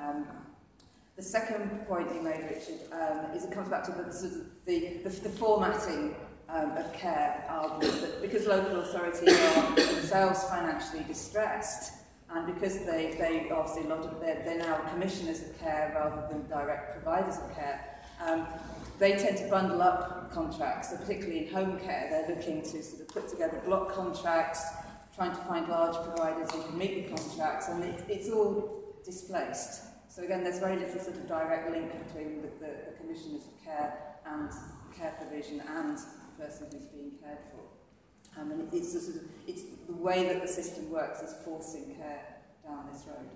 The second point you made, Richard, is it comes back to the formatting of care argument that because local authorities are themselves financially distressed, and because they obviously they're now commissioners of care rather than direct providers of care. They tend to bundle up contracts, so particularly in home care, they're looking to sort of put together block contracts, trying to find large providers who can meet the contracts, and it's all displaced. So again, there's very little sort of direct link between the commissioners of care and care provision and the person who's being cared for. And it's the way that the system works is forcing care down this road.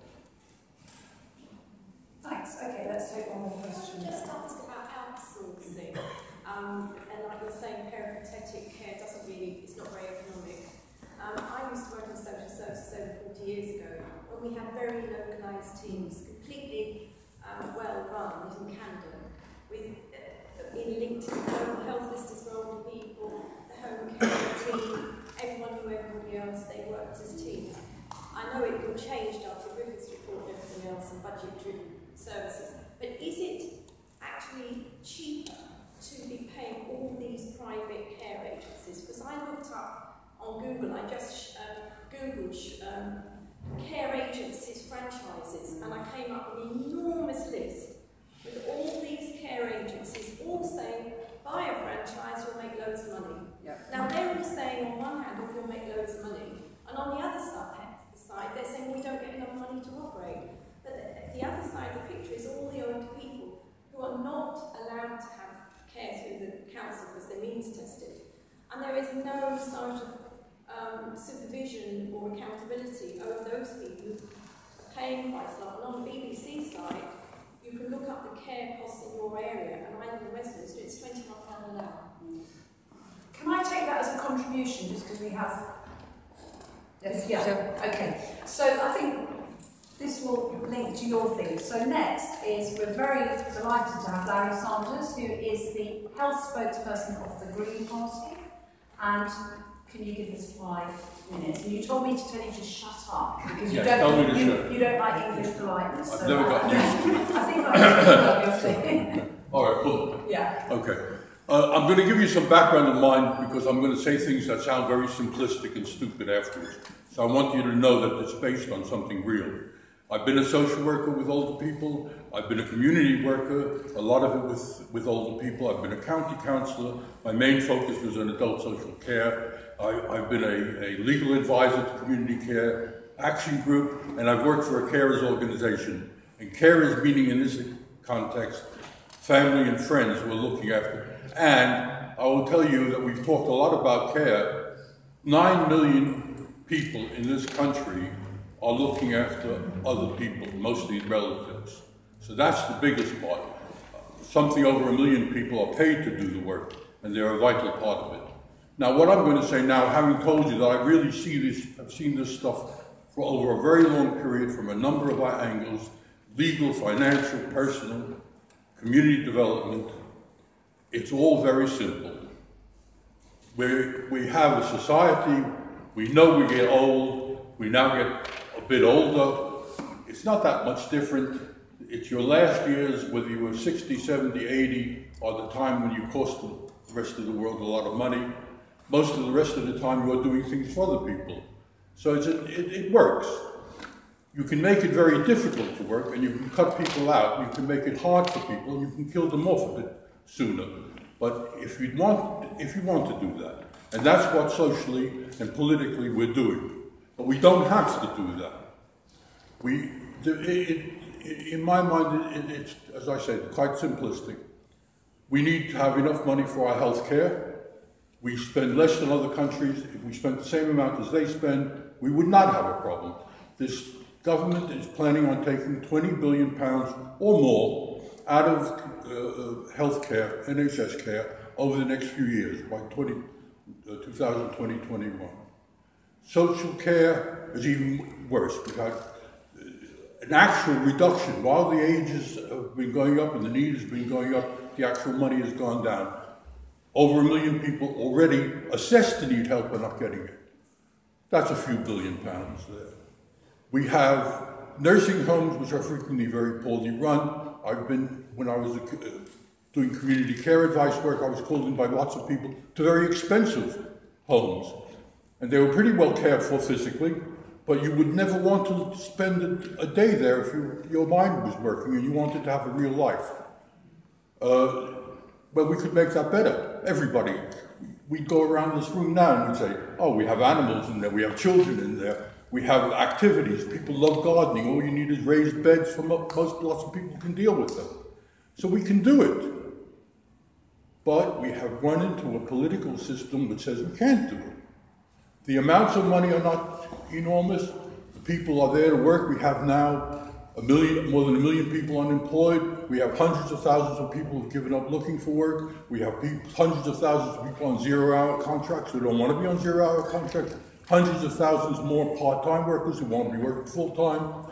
Thanks. Okay, let's take one more question. Just ask about outsourcing. And like you're saying, peripatetic care it's not very economic. I used to work in social services over 40 years ago when we had very localised teams, completely well run in Camden, with linked to the home health visitors for older people, the home care team, everyone knew everybody else, they worked as teams. I know it all changed after the Griffiths report and everything else and budget-driven services, but is it actually cheaper to be paying all these private care agencies? Because I looked up on Google, I just Googled care agencies franchises, and I came up with an enormous list with all these care agencies all saying, buy a franchise, you'll make loads of money. Yep. Now they're all saying on one hand, you'll make loads of money, and on the other side they're saying we don't get enough money to operate. But the other side of the picture is all the old people who are not allowed to have care through the council because they're means tested. And there is no sort of supervision or accountability over those people who are paying quite a lot. And on the BBC side, you can look up the care costs in your area, and I live in Westminster, it's £21 an hour. Can I take that as a contribution, just because we have... Yes, yeah. Sure. Okay, so I think this will link to your thing. So next is, we're very delighted to have Larry Sanders, who is the health spokesperson of the Green Party. And can you give us 5 minutes? And you told me to tell you to shut up, because you don't like English politeness. I've never got used to it. I think I know what you're saying. All right, cool. Yeah. Okay. I'm going to give you some background of mine because I'm going to say things that sound very simplistic and stupid afterwards. So I want you to know that it's based on something real. I've been a social worker with older people. I've been a community worker, a lot of it with older people. I've been a county councillor. My main focus was on adult social care. I've been a legal advisor to community care action group, and I've worked for a carers organization. And carers meaning in this context, family and friends who are looking after. And I will tell you that we've talked a lot about care. 9 million people in this country are looking after other people, mostly relatives. So that's the biggest part. Something over 1 million people are paid to do the work, and they're a vital part of it. Now, what I'm going to say now, having told you that I really I've seen this stuff for over a very long period from a number of angles, legal, financial, personal, community development, it's all very simple. We have a society, we know we get old, we now get a bit older. It's not that much different. It's your last years, whether you were 60, 70, 80, or the time when you cost the rest of the world a lot of money. Most of the rest of the time you're doing things for other people. So it works. You can make it very difficult to work, and you can cut people out, you can make it hard for people, and you can kill them off a bit sooner. But if you want to do that, and that's what socially and politically we're doing, but we don't have to do that. In my mind, it's, as I said, quite simplistic. We need to have enough money for our health care. We spend less than other countries. If we spent the same amount as they spend, we would not have a problem. This government is planning on taking £20 billion or more out of health care, NHS care, over the next few years, by 2020-2021. Social care is even worse. We've had an actual reduction. While the ages have been going up and the need has been going up, the actual money has gone down. Over 1 million people already assessed to need help and not getting it. That's a few £1 billion there. We have nursing homes which are frequently very poorly run. When I was doing community care advice work, I was called in by lots of people to very expensive homes. And they were pretty well cared for physically, but you would never want to spend a day there if your mind was working and you wanted to have a real life. Well, we could make that better. Everybody. We'd go around this room now and we'd say, oh, we have animals in there, we have children in there, we have activities, people love gardening, all you need is raised beds for lots of people can deal with them. So we can do it. But we have run into a political system that says we can't do it. The amounts of money are not enormous. The people are there to work. We have now more than 1 million people unemployed. We have hundreds of thousands of people who've given up looking for work. We have hundreds of thousands of people on zero-hour contracts who don't want to be on zero-hour contracts. Hundreds of thousands more part-time workers who want to be working full-time,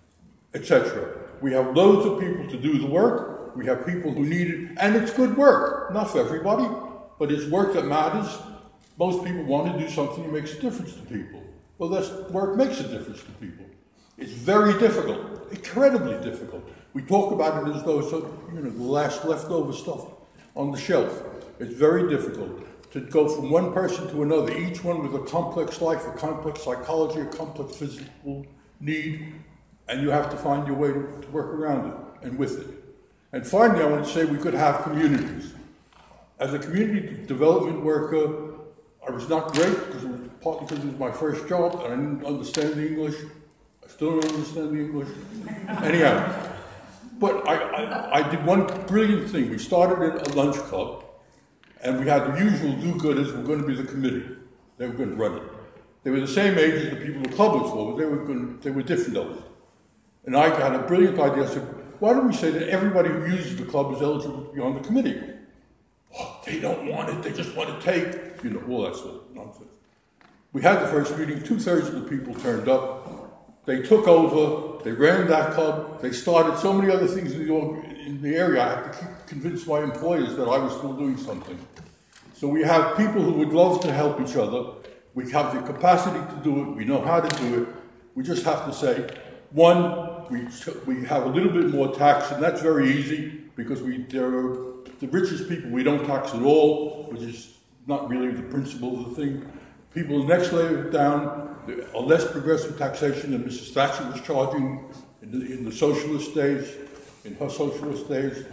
etc. We have loads of people to do the work. We have people who need it, and it's good work. Not for everybody, but it's work that matters. Most people want to do something that makes a difference to people. Well, that work makes a difference to people. It's very difficult, incredibly difficult. We talk about it as though it's the last leftover stuff on the shelf. It's very difficult to go from one person to another, each one with a complex life, a complex psychology, a complex physical need, and you have to find your way to work around it and with it. And finally, I want to say we could have communities. As a community development worker, I was not great, partly because it was my first job, and I didn't understand the English. I still don't understand the English. Anyhow, but I did one brilliant thing. We started a lunch club, and we had the usual do-gooders who were going to be the committee. They were going to run it. They were the same age as the people the club was for, but they were different of it. And I had a brilliant idea. I said, why don't we say that everybody who uses the club is eligible to be on the committee? Oh, they don't want it, they just want to take, all that sort of nonsense. We had the first meeting, 2/3 of the people turned up. They took over, they ran that club, they started so many other things in the area, I had to convince my employers that I was still doing something. So we have people who would love to help each other. We have the capacity to do it, we know how to do it. We just have to say, one, we have a little bit more tax, and that's very easy because there are the richest people we don't tax at all, which is not really the principle of the thing. People next layer down are less progressive taxation than Mrs. Thatcher was charging in the socialist days, in her socialist days.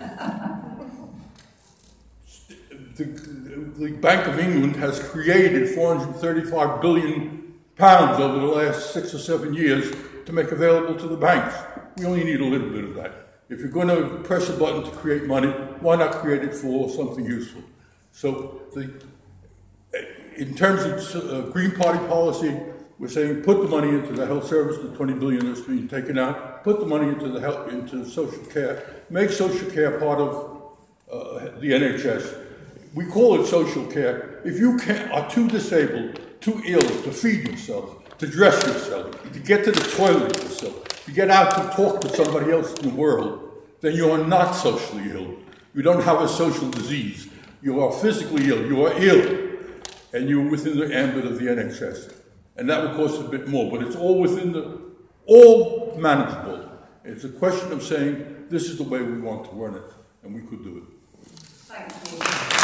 The Bank of England has created £435 billion over the last 6 or 7 years to make available to the banks. We only need a little bit of that. If you're going to press a button to create money, why not create it for something useful? So, in terms of Green Party policy, we're saying put the money into the health service, the 20 billion that's being taken out, put the money into social care, make social care part of the NHS. We call it social care. If you are too disabled, too ill to feed yourself, to dress yourself, to get to the toilet yourself, to get out to talk to somebody else in the world, then you are not socially ill. You don't have a social disease. You are physically ill. You are ill. And you're within the ambit of the NHS. And that will cost a bit more, but it's all all manageable. It's a question of saying, this is the way we want to run it, and we could do it. Thank you.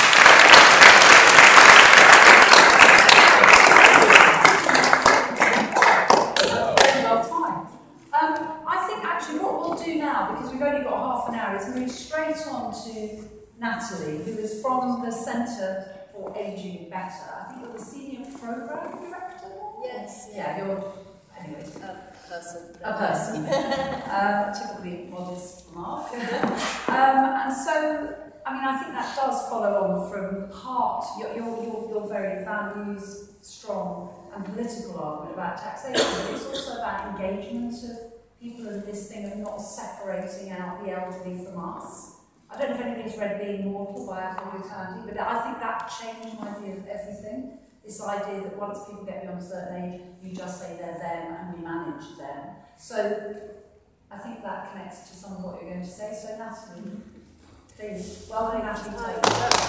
I think actually what we'll do now, because we've only got half an hour, is move straight on to Natalie, who is from the Centre for Ageing Better. I think you're the Senior Programme Director? Yes. Yeah, you're, anyways. A person. Typically modest remark. And so, I mean, I think that does follow on from heart, your very values, strong and political argument about taxation, but it's also about engagement of people in this thing of not separating out the elderly from us. I don't know if anybody's read Being Mortal by Natalie Turner, but I think that changed my view of everything. This idea that once people get beyond a certain age, you just say they're them and we manage them. So I think that connects to some of what you're going to say. So Natalie, please. Well done, Natalie.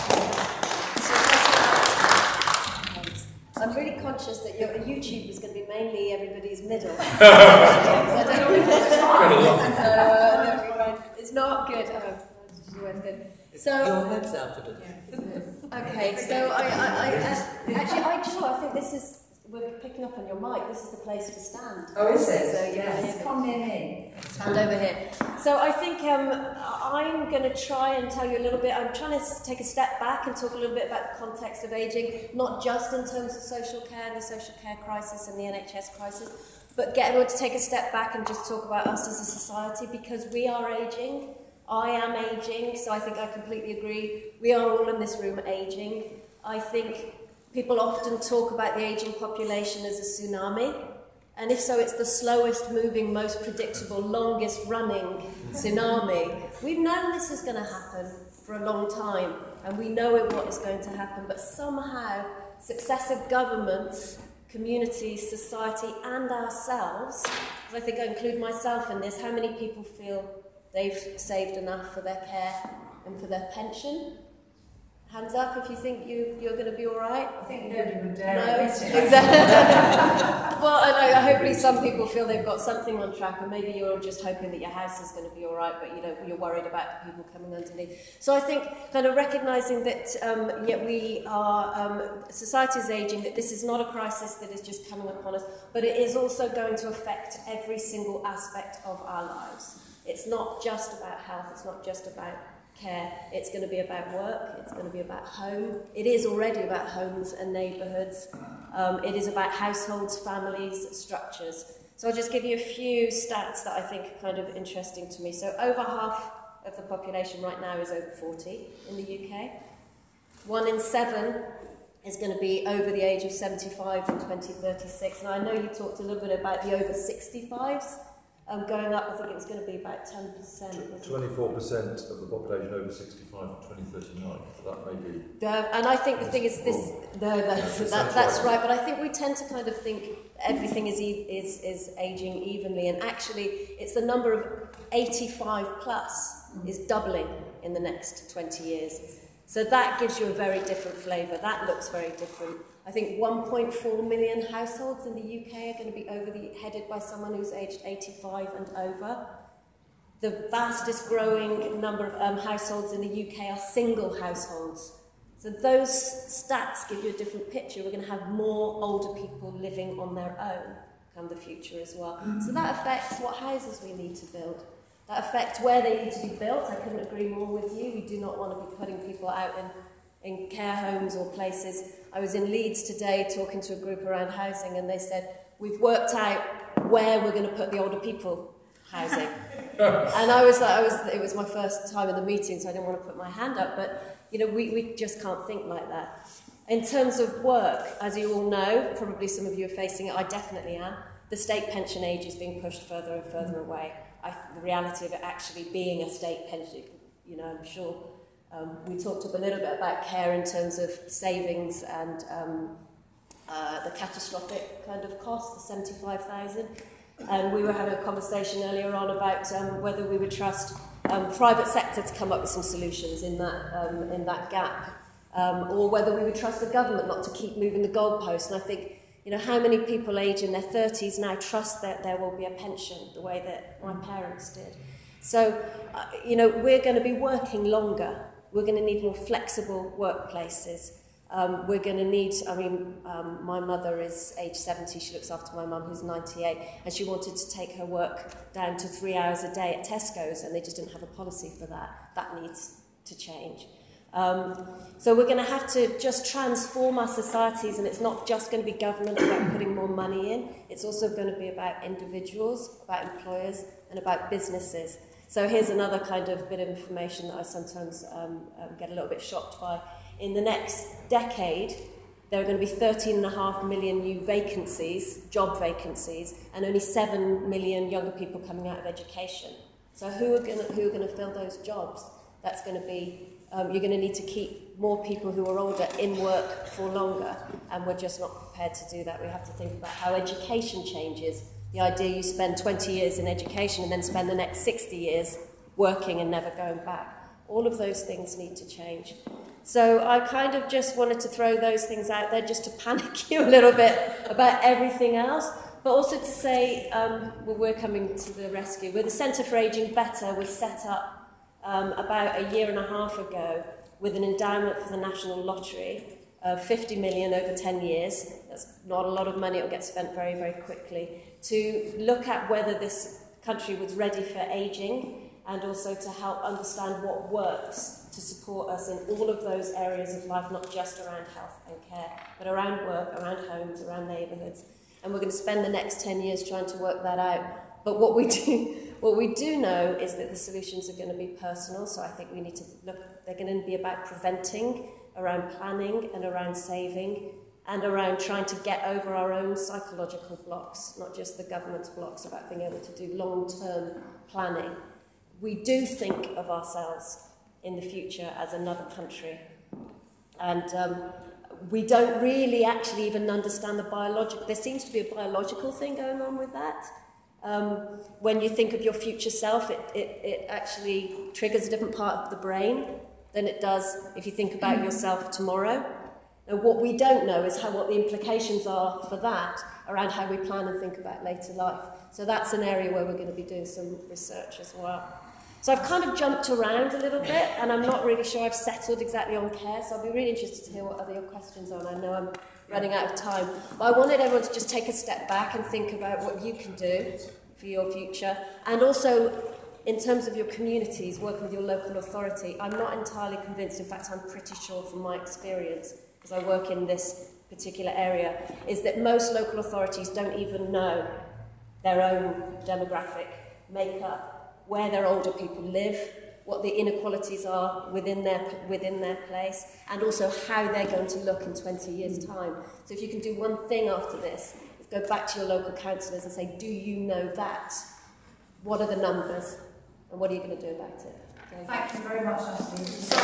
I'm really conscious that your YouTube is going to be mainly everybody's middle. It's not good. Good. So your head's out of it. Okay, so I think this is, we're picking up on your mic, this is the place to stand. Oh, is it? So yes, come near me. Stand over here. So I think I'm going to try and tell you a little bit, I'm trying to take a step back and talk a little bit about the context of ageing, not just in terms of social care, the social care crisis and the NHS crisis, but get everyone to take a step back and just talk about us as a society, because we are ageing. I am ageing, so I think I completely agree. We are all in this room ageing. I think people often talk about the ageing population as a tsunami, and if so, it's the slowest moving, most predictable, longest running tsunami. We've known this is going to happen for a long time, and we know what is going to happen, but somehow successive governments, communities, society, and ourselves, because I think I include myself in this, how many people feel they've saved enough for their care and for their pension? Hands up if you think you're going to be all right. I think nobody would dare. No, exactly. Well, and hopefully some people feel they've got something on track, and maybe you're just hoping that your house is going to be all right, but you're worried about the people coming underneath. So I think kind of recognising that we are, society is ageing, that this is not a crisis that is just coming upon us, but it is also going to affect every single aspect of our lives. It's not just about health, it's not just about care, it's going to be about work, it's going to be about home. It is already about homes and neighbourhoods. It is about households, families, structures. So I'll just give you a few stats that I think are kind of interesting to me. So over half of the population right now is over 40 in the UK. 1 in 7 is going to be over the age of 75 in 2036. And I know you talked a little bit about the over 65s. Going up, I think it's going to be about 10%. 24% of the population over 65 in 2039. That may be. And I think the thing is this. That's right. But I think we tend to kind of think everything is aging evenly, and actually, it's the number of 85 plus is doubling in the next 20 years. So that gives you a very different flavour. That looks very different. I think 1.4 million households in the UK are going to be headed by someone who's aged 85 and over. The fastest growing number of households in the UK are single households. So those stats give you a different picture. We're going to have more older people living on their own come the future as well. So that affects what houses we need to build. That affects where they need to be built. I couldn't agree more with you. We do not want to be putting people out in care homes or places. I was in Leeds today talking to a group around housing, and they said, we've worked out where we're going to put the older people housing. And I was like, it was my first time in the meeting, so I didn't want to put my hand up, but you know, we just can't think like that. In terms of work, as you all know, probably some of you are facing it, I definitely am, the state pension age is being pushed further and further away. The reality of it actually being a state pension, you know, I'm sure we talked a little bit about care in terms of savings and the catastrophic kind of cost, the 75,000. And we were having a conversation earlier on about whether we would trust private sector to come up with some solutions in that gap, or whether we would trust the government not to keep moving the goalpost. And I think, you know, how many people age in their 30s now trust that there will be a pension the way that my parents did? So, you know, we're going to be working longer. We're going to need more flexible workplaces. We're going to need, my mother is age 70, she looks after my mum who's 98, and she wanted to take her work down to 3 hours a day at Tesco's, and they just didn't have a policy for that. That needs to change. So we're going to have to just transform our societies, and it's not just going to be government about putting more money in, it's also going to be about individuals, about employers, and about businesses. So here's another kind of bit of information that I sometimes get a little bit shocked by. In the next decade, there are going to be 13.5 million new vacancies, job vacancies, and only 7 million younger people coming out of education. So who are going to fill those jobs? That's going to be, you're going to need to keep more people who are older in work for longer, and we're just not prepared to do that. We have to think about how education changes. The idea you spend 20 years in education and then spend the next 60 years working and never going back. All of those things need to change. So I kind of just wanted to throw those things out there just to panic you a little bit about everything else, but also to say we're coming to the rescue. We're the Centre for Ageing Better was set up about a year and a half ago with an endowment for the National Lottery of 50 million over 10 years. That's not a lot of money, it'll get spent very, very quickly, to look at whether this country was ready for ageing and also to help understand what works to support us in all of those areas of life, not just around health and care, but around work, around homes, around neighbourhoods. And we're going to spend the next 10 years trying to work that out. But what we do know is that the solutions are going to be personal, so I think we need to look, they're going to be about preventing, around planning and around saving, and around trying to get over our own psychological blocks, not just the government's blocks about being able to do long-term planning. We do think of ourselves in the future as another country, and we don't really actually even understand the biological. There seems to be a biological thing going on with that. When you think of your future self, it actually triggers a different part of the brain than it does if you think about yourself tomorrow. Now, what we don't know is what the implications are for that around how we plan and think about later life. So that's an area where we're going to be doing some research as well. So I've kind of jumped around a little bit, and I'm not really sure I've settled exactly on care, so I'll be really interested to hear what other your questions are, and I know I'm running out of time. But I wanted everyone to just take a step back and think about what you can do for your future, and also in terms of your communities, working with your local authority. I'm not entirely convinced, in fact I'm pretty sure from my experience, because I work in this particular area, is that most local authorities don't even know their own demographic makeup, where their older people live, what the inequalities are within their place, and also how they're going to look in 20 years' time. So if you can do one thing after this, is go back to your local councillors and say, do you know that? What are the numbers? And what are you going to do about it? Okay. Thank you very much, Natalie.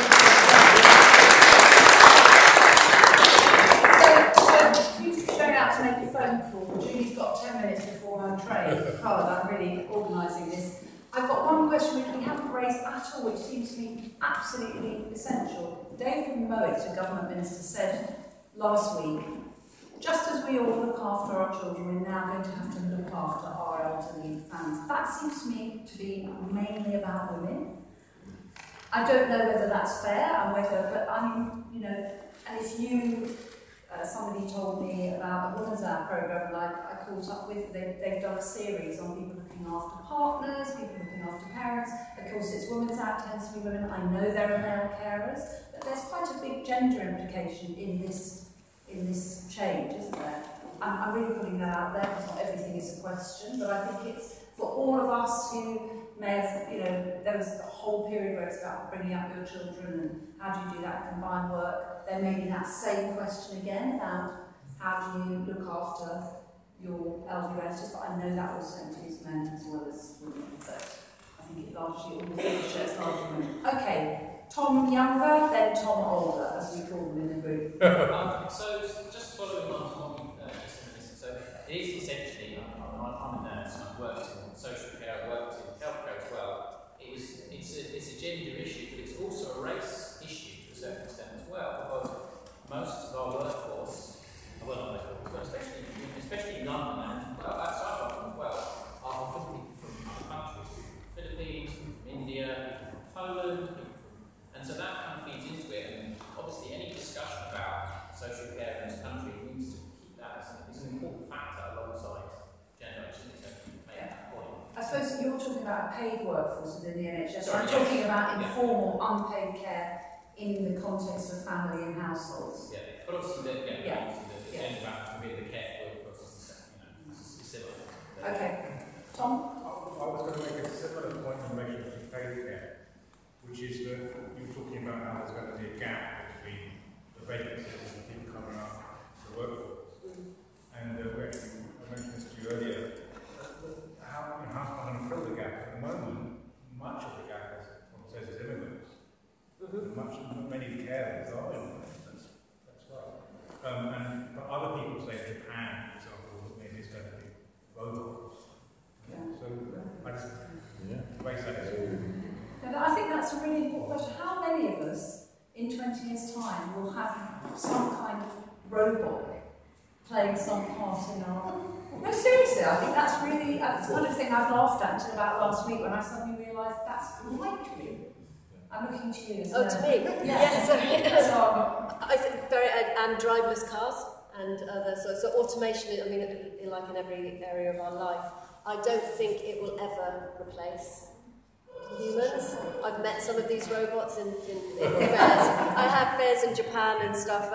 So you going out to make a phone call. Julie's got 10 minutes before her train. Carl, I'm really organising this. I've got one question which we haven't raised at all, which seems to me absolutely essential. David Mowat, a government minister, said last week, just as we all look after our children, we're now going to have to look after our elderly families. That seems to me to be mainly about women. I don't know whether that's fair and whether, but I mean, you know, and if you, somebody told me about a Women's Hour programme that I caught up with, they've done a series on people looking after partners, people looking after parents. Of course, it's Women's Hour, tends to be women. I know there are male carers, but there's quite a big gender implication in this change, isn't there? I'm really putting that out there because not everything is a question, but I think it's for all of us who may have, you know, there was a whole period where it's about bringing up your children and how do you do that combined work. There may be that same question again about how do you look after your elderly relatives, but I know that also includes men as well as women, but I think it largely all shares largely women. Okay, Tom younger, then Tom older, as we call them in the group. So just following on from what we just listened, so it is essentially, I'm a nurse and I've worked in social care, I've worked in healthcare as well. It's a gender issue, but it's also a race issue to a certain extent as well, because most of our workforce, well not most of us, but especially in London and well, outside London as well, are from other countries, Philippines, from India, from Poland, and so that kind of feeds into it. And obviously any discussion about social care in this country needs to keep that as an important factor alongside gender. I suppose you're talking about a paid workforce within the NHS. Sorry, I'm talking about informal, unpaid care in the context of family and households. Yeah, but obviously the gender balance within the care workforce is similar. Okay. Tom? I was going to make a similar point in relation to paid care, which is that you're talking about how there's going to be a gap between the vacancies and people coming up to the workforce. And I mentioned this to you earlier. How's one going to fill the gap? At the moment, much of the gap, as one says, is immigrants. Many carers are immigrants, that's right. But other people say Japan, for example, maybe it's going to be robots. Yeah. So I just raise that as I think that's a really important question. How many of us in 20 years' time will have some kind of robot playing some part in our... No, seriously, I think that's really, that's one of the things I've laughed at until about last week when I suddenly realised that's likely. I'm looking to you. To me? Yeah, sorry. I think and driverless cars and other so automation, I mean, like in every area of our life, I don't think it will ever replace humans. I've met some of these robots in fairs. I have fairs in Japan and stuff.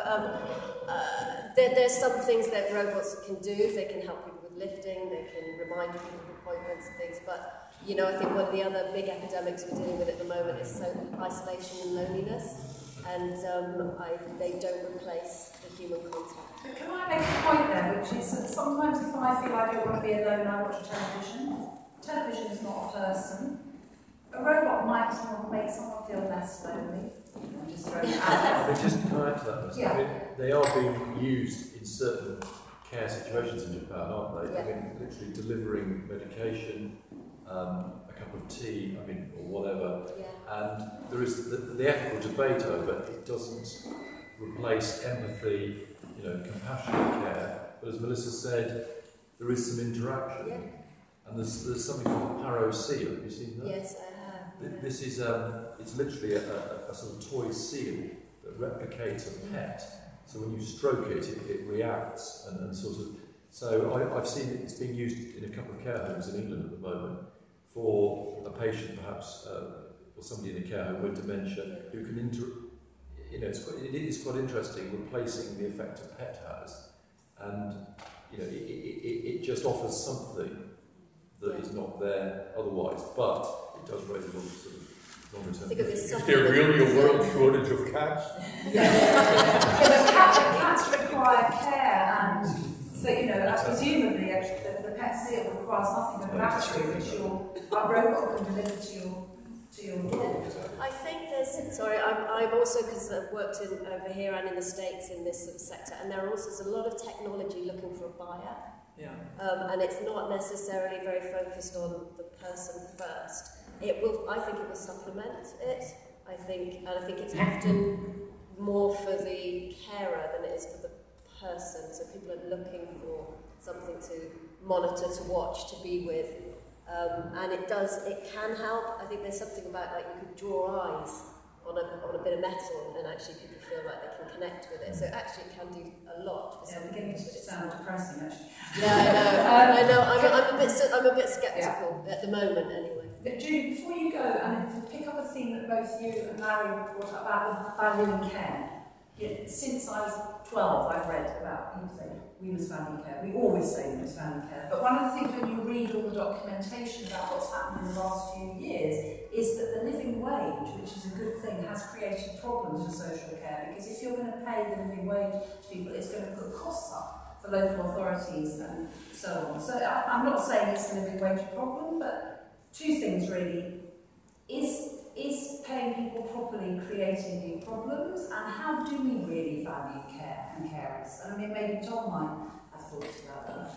There's some things that robots can do. They can help people with lifting, they can remind people of appointments and things, but you know, I think one of the other big epidemics we're dealing with at the moment is isolation and loneliness, and they don't replace the human contact. But can I make a point there, which is that sometimes if I feel I don't want to be alone, I watch television. Television is not a person. A robot might make someone feel less lonely. I'm just throwing it out there. Just can I add to that? Yeah. I mean, they are being used in certain care situations in Japan, aren't they? Yeah. I mean, literally delivering medication, a cup of tea, I mean, or whatever. Yeah. And there is the ethical debate over it doesn't replace empathy, compassionate care. But as Melissa said, there is some interaction. Yeah. And there's something called Paro seal. Have you seen that? Yes, I have. This is it's literally a sort of toy seal that replicates a pet. So when you stroke it, it reacts and sort of. So I've seen it's being used in a couple of care homes in England at the moment for a patient, perhaps, or somebody in a care home with dementia who can it is quite interesting replacing the effect a pet has, and it just offers something that is not there otherwise, but it does raise a lot of sort of longer term. Is there really a world shortage of cats? Cats require care, and so presumably the pet seal requires nothing but a battery, which your robot can deliver to your door. I think I'm also, because I've worked over here and in the States in this sort of sector, and there's a lot of technology looking for a buyer. Yeah. And it's not necessarily very focused on the person first. I think it will supplement it. I think it's often more for the carer than it is for the person. So people are looking for something to monitor, to watch, to be with. And it can help. I think there's something about, like, you could draw eyes on a bit of metal and actually people feel like they can connect with it. So actually it can do a lot. Yeah, beginning to sound depressing, actually. Yeah, I know. I'm a bit sceptical at the moment, anyway. But Julie, before you go, and to pick up a theme that both you and Larry brought up about the value in care. Since I was 12, I've read about, people say, women's family care. We always say women's family care. But one of the things when you read all the documentation about what's happened in the last few years is that the living wage, which is a good thing, has created problems for social care, because if you're going to pay the living wage to people, it's going to put costs up for local authorities and so on. So I'm not saying it's a living wage problem, but two things really. Is paying people properly creating new problems, and how do we really value care and carers? And I mean, maybe Tom might have thoughts about that.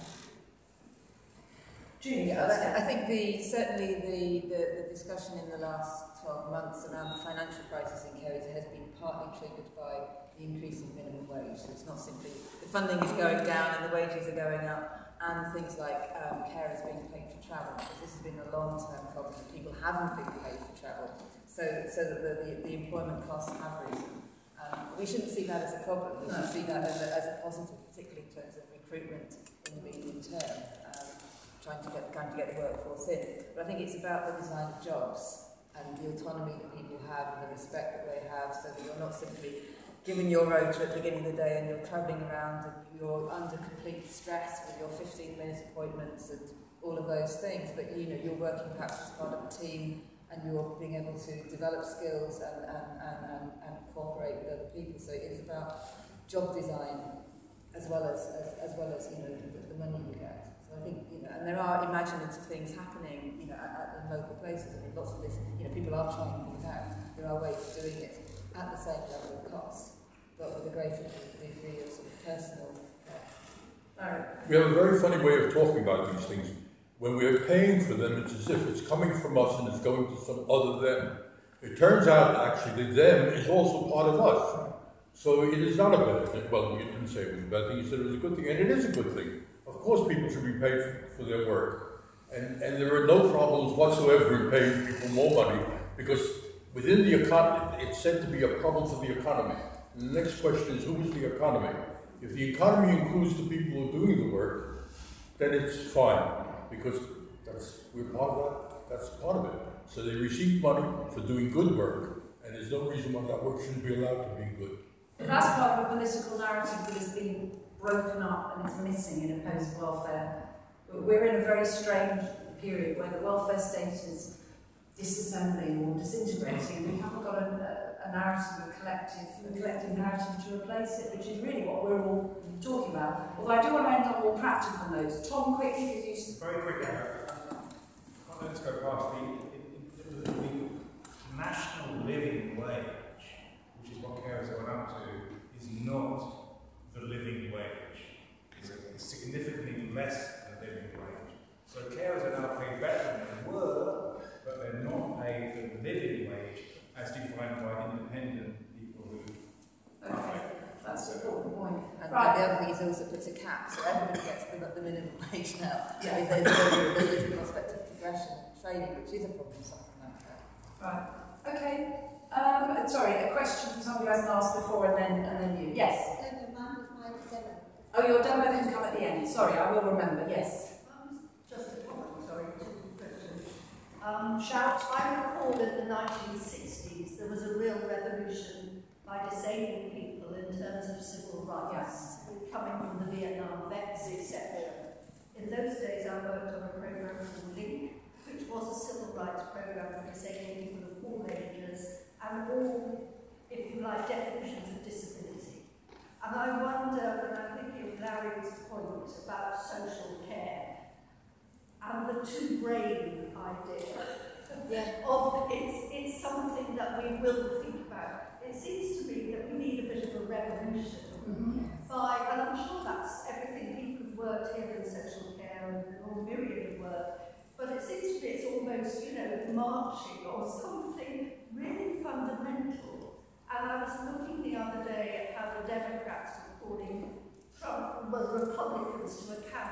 Julie, I think certainly the discussion in the last 12 months around the financial crisis in carers has been partly triggered by the increase in minimum wage. So it's not simply the funding is going down and the wages are going up, and things like carers being paid for travel, because this has been a long-term problem. People haven't been paid for travel, so that the employment costs have risen. We shouldn't see that as a problem. We should see that as a positive, particularly in terms of recruitment in the medium term, trying to get the workforce in. But I think it's about the design of jobs and the autonomy that people have and the respect that they have, so that you're not simply given your rota at the beginning of the day and you're travelling around and you're under complete stress with your 15-minute appointments and all of those things, but you're working perhaps as part of a team and you're being able to develop skills and cooperate with other people. So it's about job design as well as the money you get. So I think and there are imaginative things happening at local places. I mean, lots of this, people are trying things out. There are ways of doing it at the same level of cost, but with a greater degree of sort of personal care. We have a very funny way of talking about these things. When we are paying for them, it's as if it's coming from us and it's going to some other them. It turns out, actually, the them is also part of us. So it is not a bad thing. Well, you didn't say it was a bad thing, you said it was a good thing, and it is a good thing. Of course people should be paid for their work. And there are no problems whatsoever in paying people more money, because within the economy, it's said to be a problem for the economy. And the next question is, who is the economy? If the economy includes the people who are doing the work, then it's fine, because we're part of that. That's part of it. So they receive money for doing good work, and there's no reason why that work shouldn't be allowed to be good. But that's part of a political narrative that has been broken up and is missing in a post-welfare. We're in a very strange period where the welfare state is disassembling or disintegrating. We haven't got a narrative, a collective narrative to replace it, which is really what we're all talking about. Although I do want to end on more practical notes. Tom, quickly, because you... Very quickly, let's go past the national living wage, which is what carers are going up to, is not the living wage. It's significantly less than the living wage. So carers are now paid better than they were, but they're not paid for the living wage as defined by independent people who are paid. That's an important point. And the other thing is also puts a cap, so everybody gets the minimum wage now. Yeah. There's a prospect of progression training, which is a problem, something like that. Right. Okay. Sorry, a question from somebody who hasn't asked before, and then you. Yes. Oh, your demo can come at the end. Sorry, I will remember. Yes. Just a comment. Sorry, shout. I recall in the 1960s there was a real revolution by disabled people in terms of civil rights, coming from the Vietnam vets, etc. In those days I worked on a program called LINK, which was a civil rights program for disabled people of all ages and all, if you like, definitions of disability. And I wonder, when I'm thinking of Larry's point about social care and the two-brain idea, of it's something that we will think about. It seems to me that we need a bit of a revolution and I'm sure that's everything people who've worked here in social care and all myriad of work, but it seems to me it's almost, marching or something really fundamental. And I was looking the other day at how the Democrats were calling Trump, Republicans to account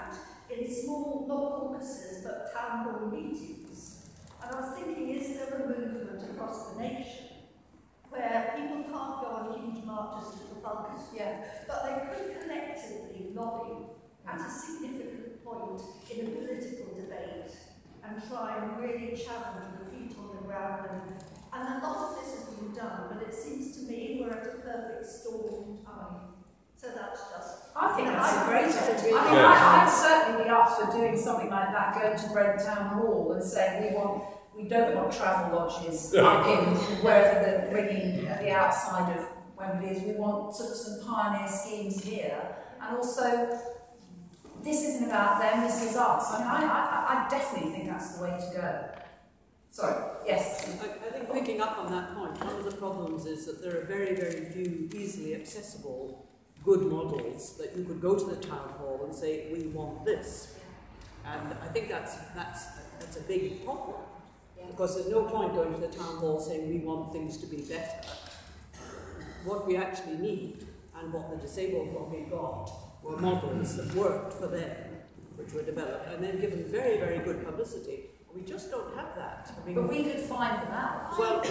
in small, not caucuses, but town hall meetings. And I was thinking, is there a movement across the nation where people can't go on huge marches to the front, but they could collectively lobby at a significant point in a political debate and try and really challenge the feet on the ground. And a lot of this has been done, but it seems to me we're at a perfect storm time. So that's just... I think that's a great idea. I mean, I'd certainly be up for doing something like that, going to Brent Town Hall and saying we don't want travel lodges in wherever the ringing at the outside of Wembley is. We want sort of some pioneer schemes here. And also, this isn't about them, this is us. I mean, I definitely think that's the way to go. Sorry, yes? I think picking up on that point, one of the problems is that there are very, very few easily accessible good models that you could go to the town hall and say, we want this. And I think that's a big problem. Because there's no point going to the town hall saying we want things to be better. What we actually need, and what the disabled lobby got, were models that worked for them, which were developed, and then given very, very good publicity. We just don't have that. I mean, but we could find them out. Well,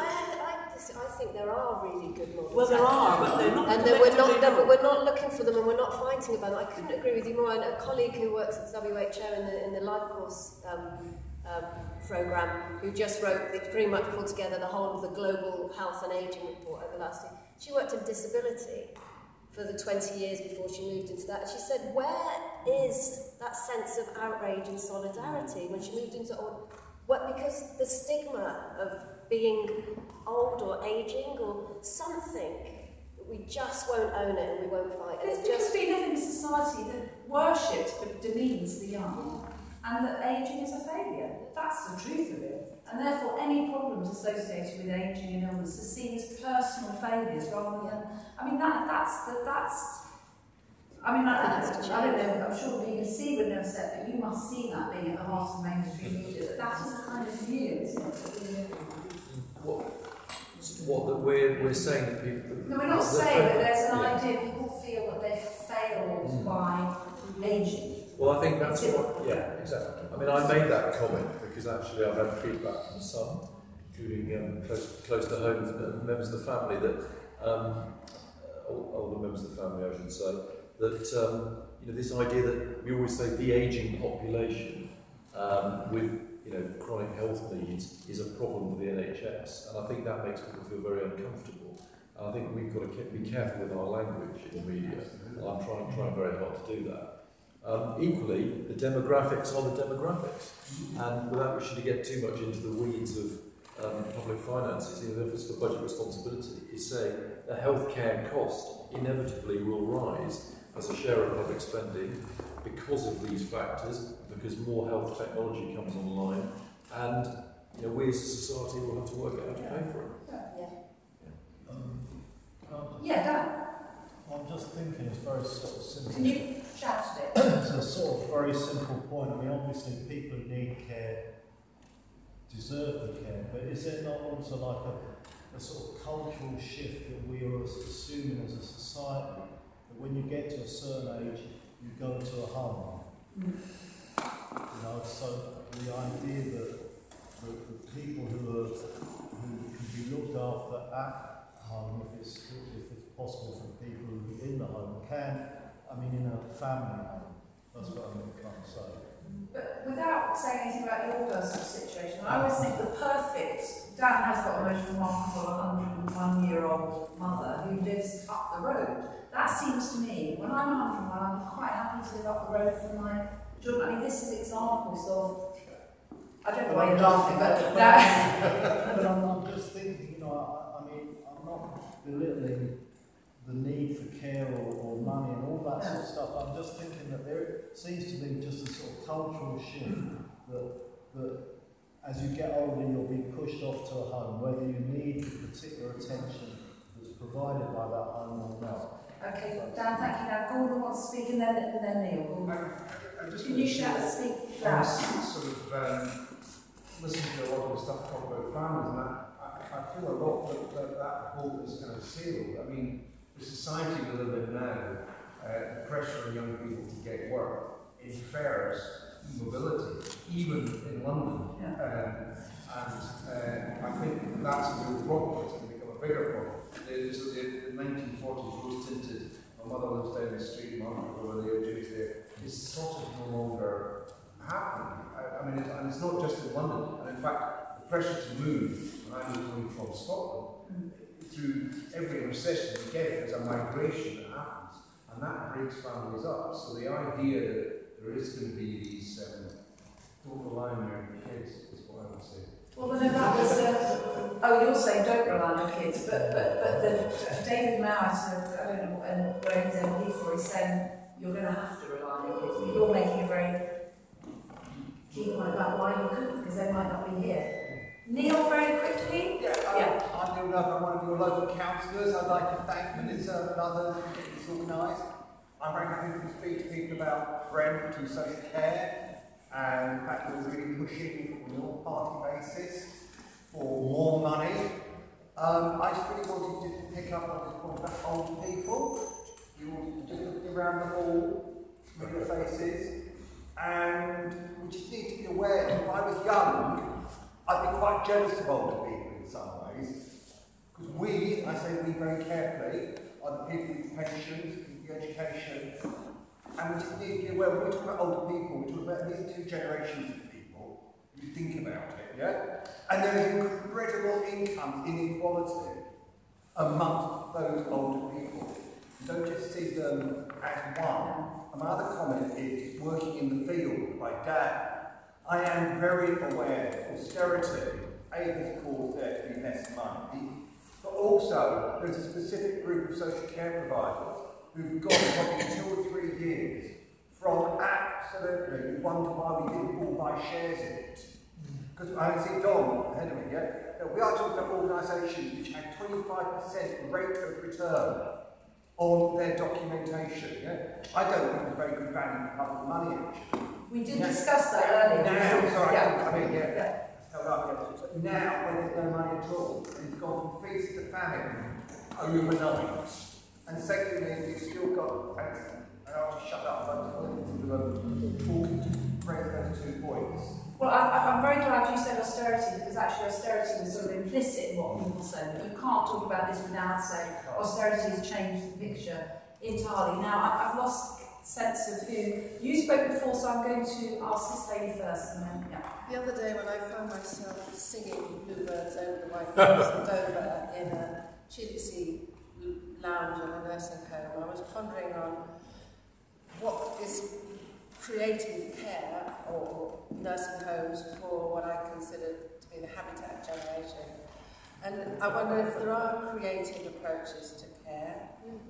I think there are really good models. Well, there are, but they're not. And we're not looking for them, and we're not fighting about them. I couldn't agree with you more. A colleague who works at WHO in the life course programme, who just wrote, pretty much pulled together the whole of the global health and ageing report over the last year. She worked in disability for the 20 years before she moved into that. And she said, where is that sense of outrage and solidarity when she moved into old? Well, because the stigma of being old or ageing or something, we just won't own it and we won't fight. It's because we live in a society that worships but demeans the young, and that ageing is a failure. That's the truth of it. And therefore, any problems associated with ageing and illness are seen as personal failures rather than. I mean, that's. I mean, I don't know. I'm sure the BBC would never say, but you must see that being at the heart of mainstream media. That is a kind of view, isn't it? What that we're saying that people. No, we're not saying that there's an idea people feel that they've failed by aging. Well, I think that's what. Yeah, exactly. I mean, I made that comment because actually I've had feedback from some, including close to home members of the family that older members of the family, I should say, that this idea that we always say the ageing population with chronic health needs is a problem for the NHS, and I think that makes people feel very uncomfortable. And I think we've got to be careful with our language in the media. And I'm trying very hard to do that. Equally, the demographics are the demographics, and without wishing to get too much into the weeds of public finances, the Office for Budget Responsibility is saying that healthcare cost inevitably will rise as a share of public spending because of these factors, because more health technology comes online, and we as a society will have to work out how to pay for it. Dan. I'm just thinking it's very sort of simple. Can you shout it? It's a sort of very simple point. I mean, obviously people who need care deserve the care, but is there not also like a sort of cultural shift that we are assuming as a society, that when you get to a certain age, you go to a home? So the idea that the people who can be looked after at home, if it's possible for people who are in the home, in a family home. That's what I'm trying to say. But without saying anything about your personal situation, I always think the perfect. Dan has got a most remarkable 101-year-old mother who lives up the road. That seems to me, when I'm 101, I'm quite happy to live up the road for my children. I mean, this is examples of. I don't know why you're laughing, but that. But I'm just thinking, I'm not belittling the need for care or money and all that sort of stuff. I'm just thinking that there seems to be just a sort of cultural shift that as you get older you'll be pushed off to a home, whether you need the particular attention that's provided by that home or not. Okay, Dan, thank you. Now Gordon wants to speak and then Neil. Can you speak loud? Sort of listening to a lot of the stuff talk about families, and I feel a lot that hope is kind of sealed. I mean, the society we live in now, the pressure on young people to get work infers mobility, even in London. I think that's a real problem. It's going to become a bigger problem. The 1940s rose tinted, my mother lives down the street in London, where the OJs there, is sort of no longer happening. I mean, and it's not just in London, and in fact, the pressure to move, when I was coming from Scotland, through every intercession we get, there's a migration that happens, and that breaks families up. So the idea that there is going to be these, don't rely on your kids, is what I would say. Well, then that was, oh, you're saying don't rely on your kids, but David Mowat, I don't know where he's MP for, is saying you're going to have to rely on your kids. But you're making a very key point about why you couldn't, because they might not be here. Neil, very quickly. I'm Neil Duff, I'm one of your local councillors. I'd like to thank Melissa and others for getting this organised. I'm very happy to speak to people about rent and social care. And in fact, we're really pushing on an all-party basis for more money. I just really wanted to pick up on this point about old people. You want to just look around the hall, familiar faces, and we just need to be aware that if I was young, I'd be quite jealous of older people in some ways. Because we, I say we very carefully, are the people with pensions, the education, and we just need to be aware, when we're talking about older people, we're talking about these two generations of people, you think about it, yeah? And there is incredible income inequality amongst those older people. You don't just see them as one. And my other comment is working in the field by Dad. I am very aware that austerity, has caused there to be less money, but also there's a specific group of social care providers who've got probably 2 or 3 years from absolutely wonder why we didn't all buy shares in it. Because I see Don ahead of me, yeah? We are talking about organisations which had 25% rate of return on their documentation, yeah? I don't think it's very good value for public money, actually. We did discuss that earlier. Now, sorry, but now, when there's no money at all, it's gone from feast to famine overnight. And secondly, you've still got, and I'll just shut up, I just wanted to raise those 2 points. Well, I'm very glad you said austerity, because actually austerity was sort of implicit in what people said. But you can't talk about this without saying austerity has changed the picture entirely. Now, I've lost sense of who. You spoke before, so I'm going to ask this lady first, and then, yeah. The other day when I found myself singing Bluebirds over the White House and Dover in a chintzy lounge in a nursing home, I was pondering on what is creative care or nursing homes for what I consider to be the habitat generation. And I wonder if there are creative approaches to care.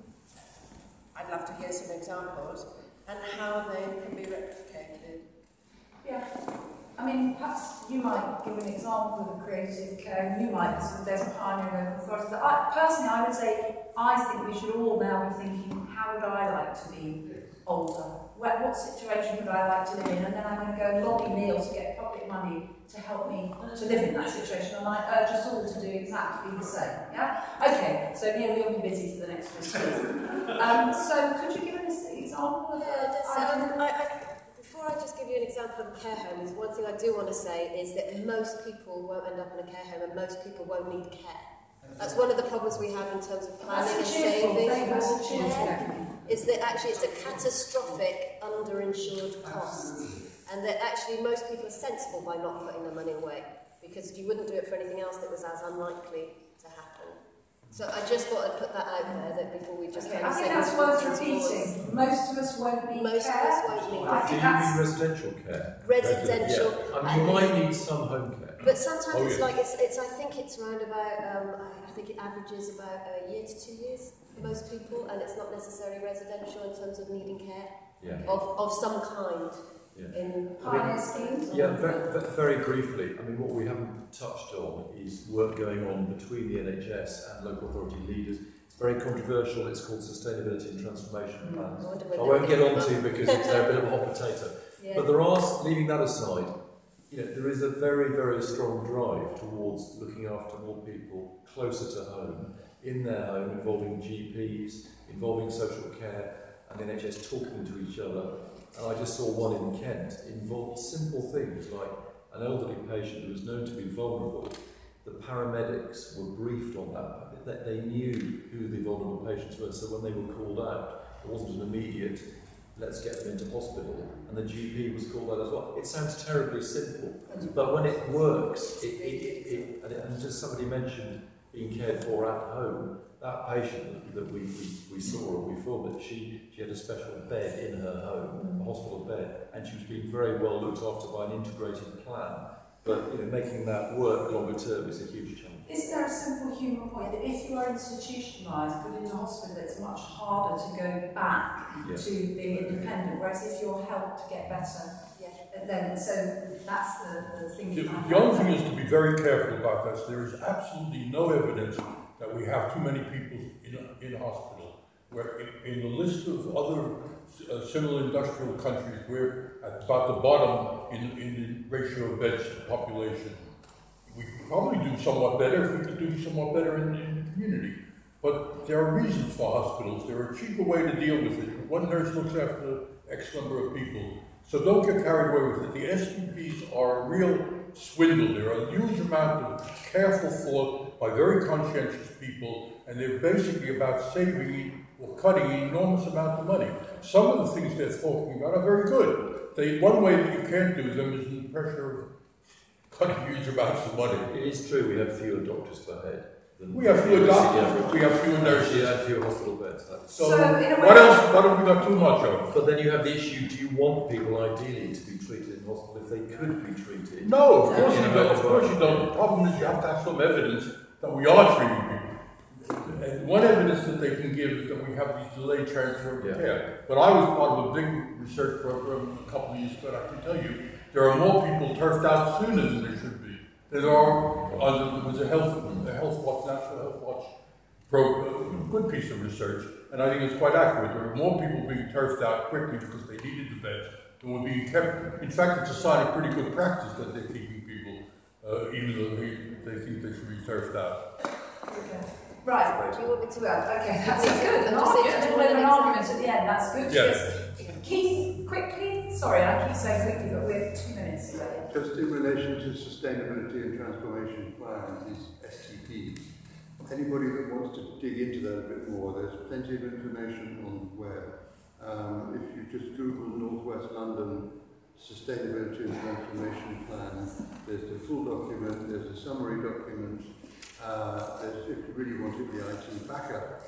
I'd love to hear some examples and how they can be replicated. Yeah. I mean, perhaps you might give an example of a creative care, and you might, there's a pioneering local authority. Personally, I would say, I think we should all now be thinking, how would I like to be older? What situation would I like to live in? And then I'm going to go and lobby Neil to get public money to help me to live in that situation. And I urge us all to do exactly the same. Yeah? Okay, so Neil, you'll be busy for the next 2 years. So could you give us an example of before I just give you an example of a care home, is one thing I do want to say is that most people won't end up in a care home and most people won't need care. That's one of the problems we have in terms of planning and saving for care, is that actually it's a catastrophic underinsured cost, and that actually most people are sensible by not putting their money away, because you wouldn't do it for anything else that was as unlikely to happen. So I just thought I'd put that out there, that before we just I think that's worth repeating. Most of us won't need most care. Of us won't need Do you mean residential care? Residential. Yeah. I mean, you might need some home care. But sometimes it's like, it's I think it's around about, I think it averages about a year to 2 years for most people, and it's not necessarily residential in terms of needing care of some kind. In pioneer schemes? Yeah, very briefly, I mean, what we haven't touched on is work going on between the NHS and local authority leaders. It's very controversial, it's called Sustainability and Transformation Plans. I won't get on to because it's a bit of a hot potato. But there are, leaving that aside, there is a very, very strong drive towards looking after more people closer to home, in their home, involving GPs, involving social care, and the NHS talking to each other. and I just saw one in Kent, involved simple things like an elderly patient who was known to be vulnerable. The paramedics were briefed on that they knew who the vulnerable patients were, so when they were called out, it wasn't an immediate, let's get them into hospital, and the GP was called out as well. It sounds terribly simple, but when it works, and just somebody mentioned being cared for at home, that patient that we saw or we filmed it, she had a special bed in her home, a hospital bed, and she was being very well looked after by an integrated plan. But making that work longer term is a huge challenge. Is there a simple human point that if you are institutionalised, put into hospital, it's much harder to go back to being independent, whereas if you're helped to get better, then so that's the thing. The only thing is to be very careful about this. There is absolutely no evidence that we have too many people in hospital. Where in the list of other similar industrial countries, we're at about the bottom in the ratio of beds to population. We could probably do somewhat better if we could do somewhat better in the community. But there are reasons for hospitals. There are a cheaper way to deal with it. One nurse looks after X number of people. So don't get carried away with it. The STPs are a real swindle. There are a huge amount of careful thought by very conscientious people, and they're basically about saving or cutting an enormous amount of money. Some of the things they're talking about are very good. One way that you can't do them is in the pressure of cutting huge amounts of money. It is true we have fewer doctors per head. We have fewer doctors, we have fewer nurses. We have fewer hospital beds. So what else? What have we got too much of? But then you have the issue, do you want people ideally to be treated in hospital if they could be treated? No, of course you don't. Of course you don't. The problem is you have to have some evidence that we are treating people. And one evidence that they can give is that we have these delayed transfer of care. But I was part of a big research program a couple of years ago, and I can tell you, there are more people turfed out sooner than there should be. There was a Health Watch, National Health Watch program, good piece of research, and I think it's quite accurate. There are more people being turfed out quickly because they needed the beds than were being kept. In fact, it's a sign of pretty good practice that they're keeping people, even though they think they should be turfed out. Okay. Right. Do you want me to add? Okay, that's good. An argument at the end. That's good. Yes. Keith, quickly. Sorry, I keep saying quickly, but we're 2 minutes away. Just in relation to sustainability and transformation plans, these STPs, anybody that wants to dig into that a bit more, there's plenty of information on the web. If you just Google Northwest London Sustainability and Transformation Plan, there's the full document, there's a summary document, there's, if you really wanted, the IT backup.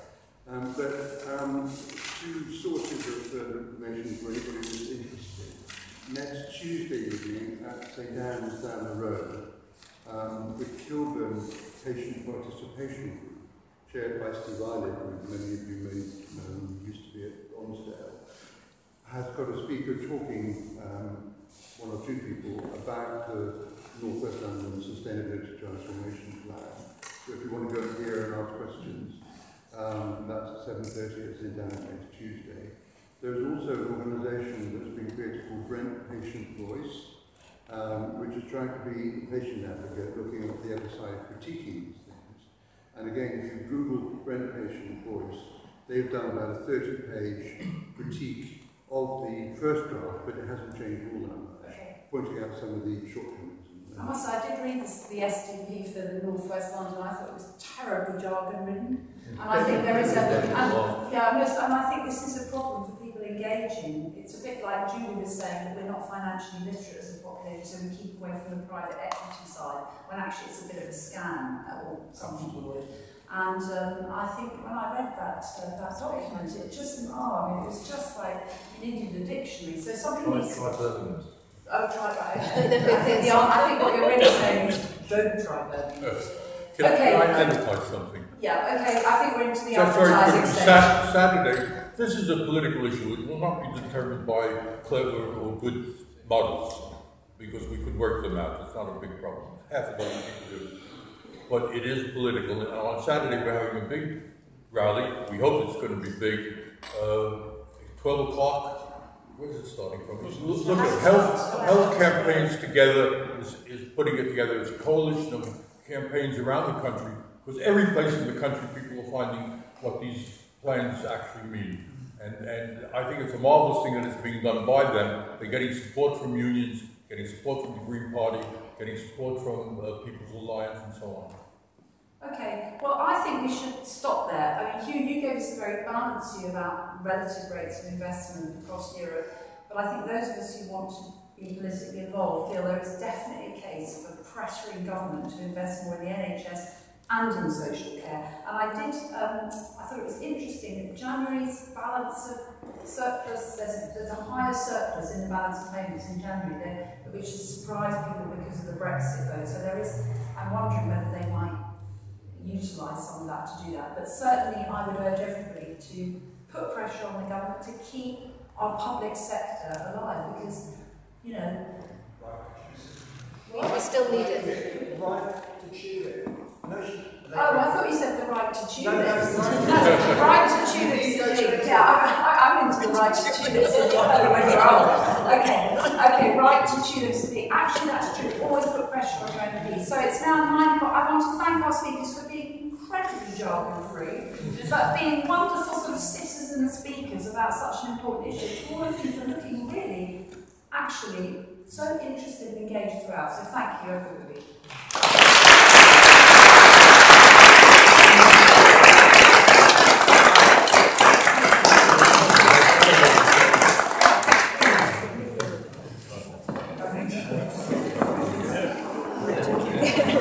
Two sources of further information for anybody who's interested. Next Tuesday evening at St Anne's down the road, the Kilburn Patient Participation Group, chaired by Steve Eilid, who many of you may know used to be at Lonsdale, has got a speaker talking, one or two people, about the Northwest London Sustainability Transformation Plan. So if you want to go here and ask questions, that's at 7:30 at St Anne's next Tuesday. There's also an organisation that's been created called Brent Patient Voice, which is trying to be a patient advocate, looking at the other side, critiquing these things. And again, if you Google Brent Patient Voice, they've done about a 30-page critique of the first draft, but it hasn't changed all that much, pointing out some of the shortcomings. I must say, I did read the SDP for the North West London. I thought it was terribly jargon written, and I think there is and I think this is a problem for people engaging. It's a bit like Julie was saying, that we're not financially literate as a population, so we keep away from the private equity side, when actually it's a bit of a scam, or some people would. And I think when I read that document, it just, it was just like you needed a dictionary. So something needs to... Oh, try that. I think what you're really saying is don't try that. Can I advertise something? Yeah, okay, I think we're into the advertising stage. Saturday, this is a political issue. It will not be determined by clever or good models, because we could work them out. It's not a big problem. Half a dozen people do. But it is political. And on Saturday, we're having a big rally. We hope it's going to be big. 12 o'clock. Where's it starting from? Look at health campaigns together is putting it together as a coalition of campaigns around the country, because every place in the country people are finding what these plans actually mean. And I think it's a marvellous thing that it's being done by them. They're getting support from unions, getting support from the Green Party, getting support from People's Alliance and so on. Okay, well, I think we should stop there. I mean, Hugh, you gave us a very balanced view about relative rates of investment across Europe, but I think those of us who want to be politically involved feel there is definitely a case for pressuring government to invest more in the NHS and in social care. And I thought it was interesting that January's balance of surplus, there's a higher surplus in the balance of payments in January there, which has surprised people because of the Brexit vote. So there is, I'm wondering whether they might utilise some of that to do that. But certainly I would urge everybody to put pressure on the government to keep our public sector alive, because, you know, we still need it. Right to choose it. Oh, I thought you said the right to choose it. No, right to choose it. Yeah, I'm into the right to choose it. Okay, right to choose it. Actually, that's true. Always put pressure on your MPs. So it's now 9 o'clock. I want to thank our speakers for being incredibly jargon-free, but being wonderful sort of sitters and speakers about such an important issue. All of you for looking really, actually, so interested and engaged throughout. So thank you, everybody. Thank you.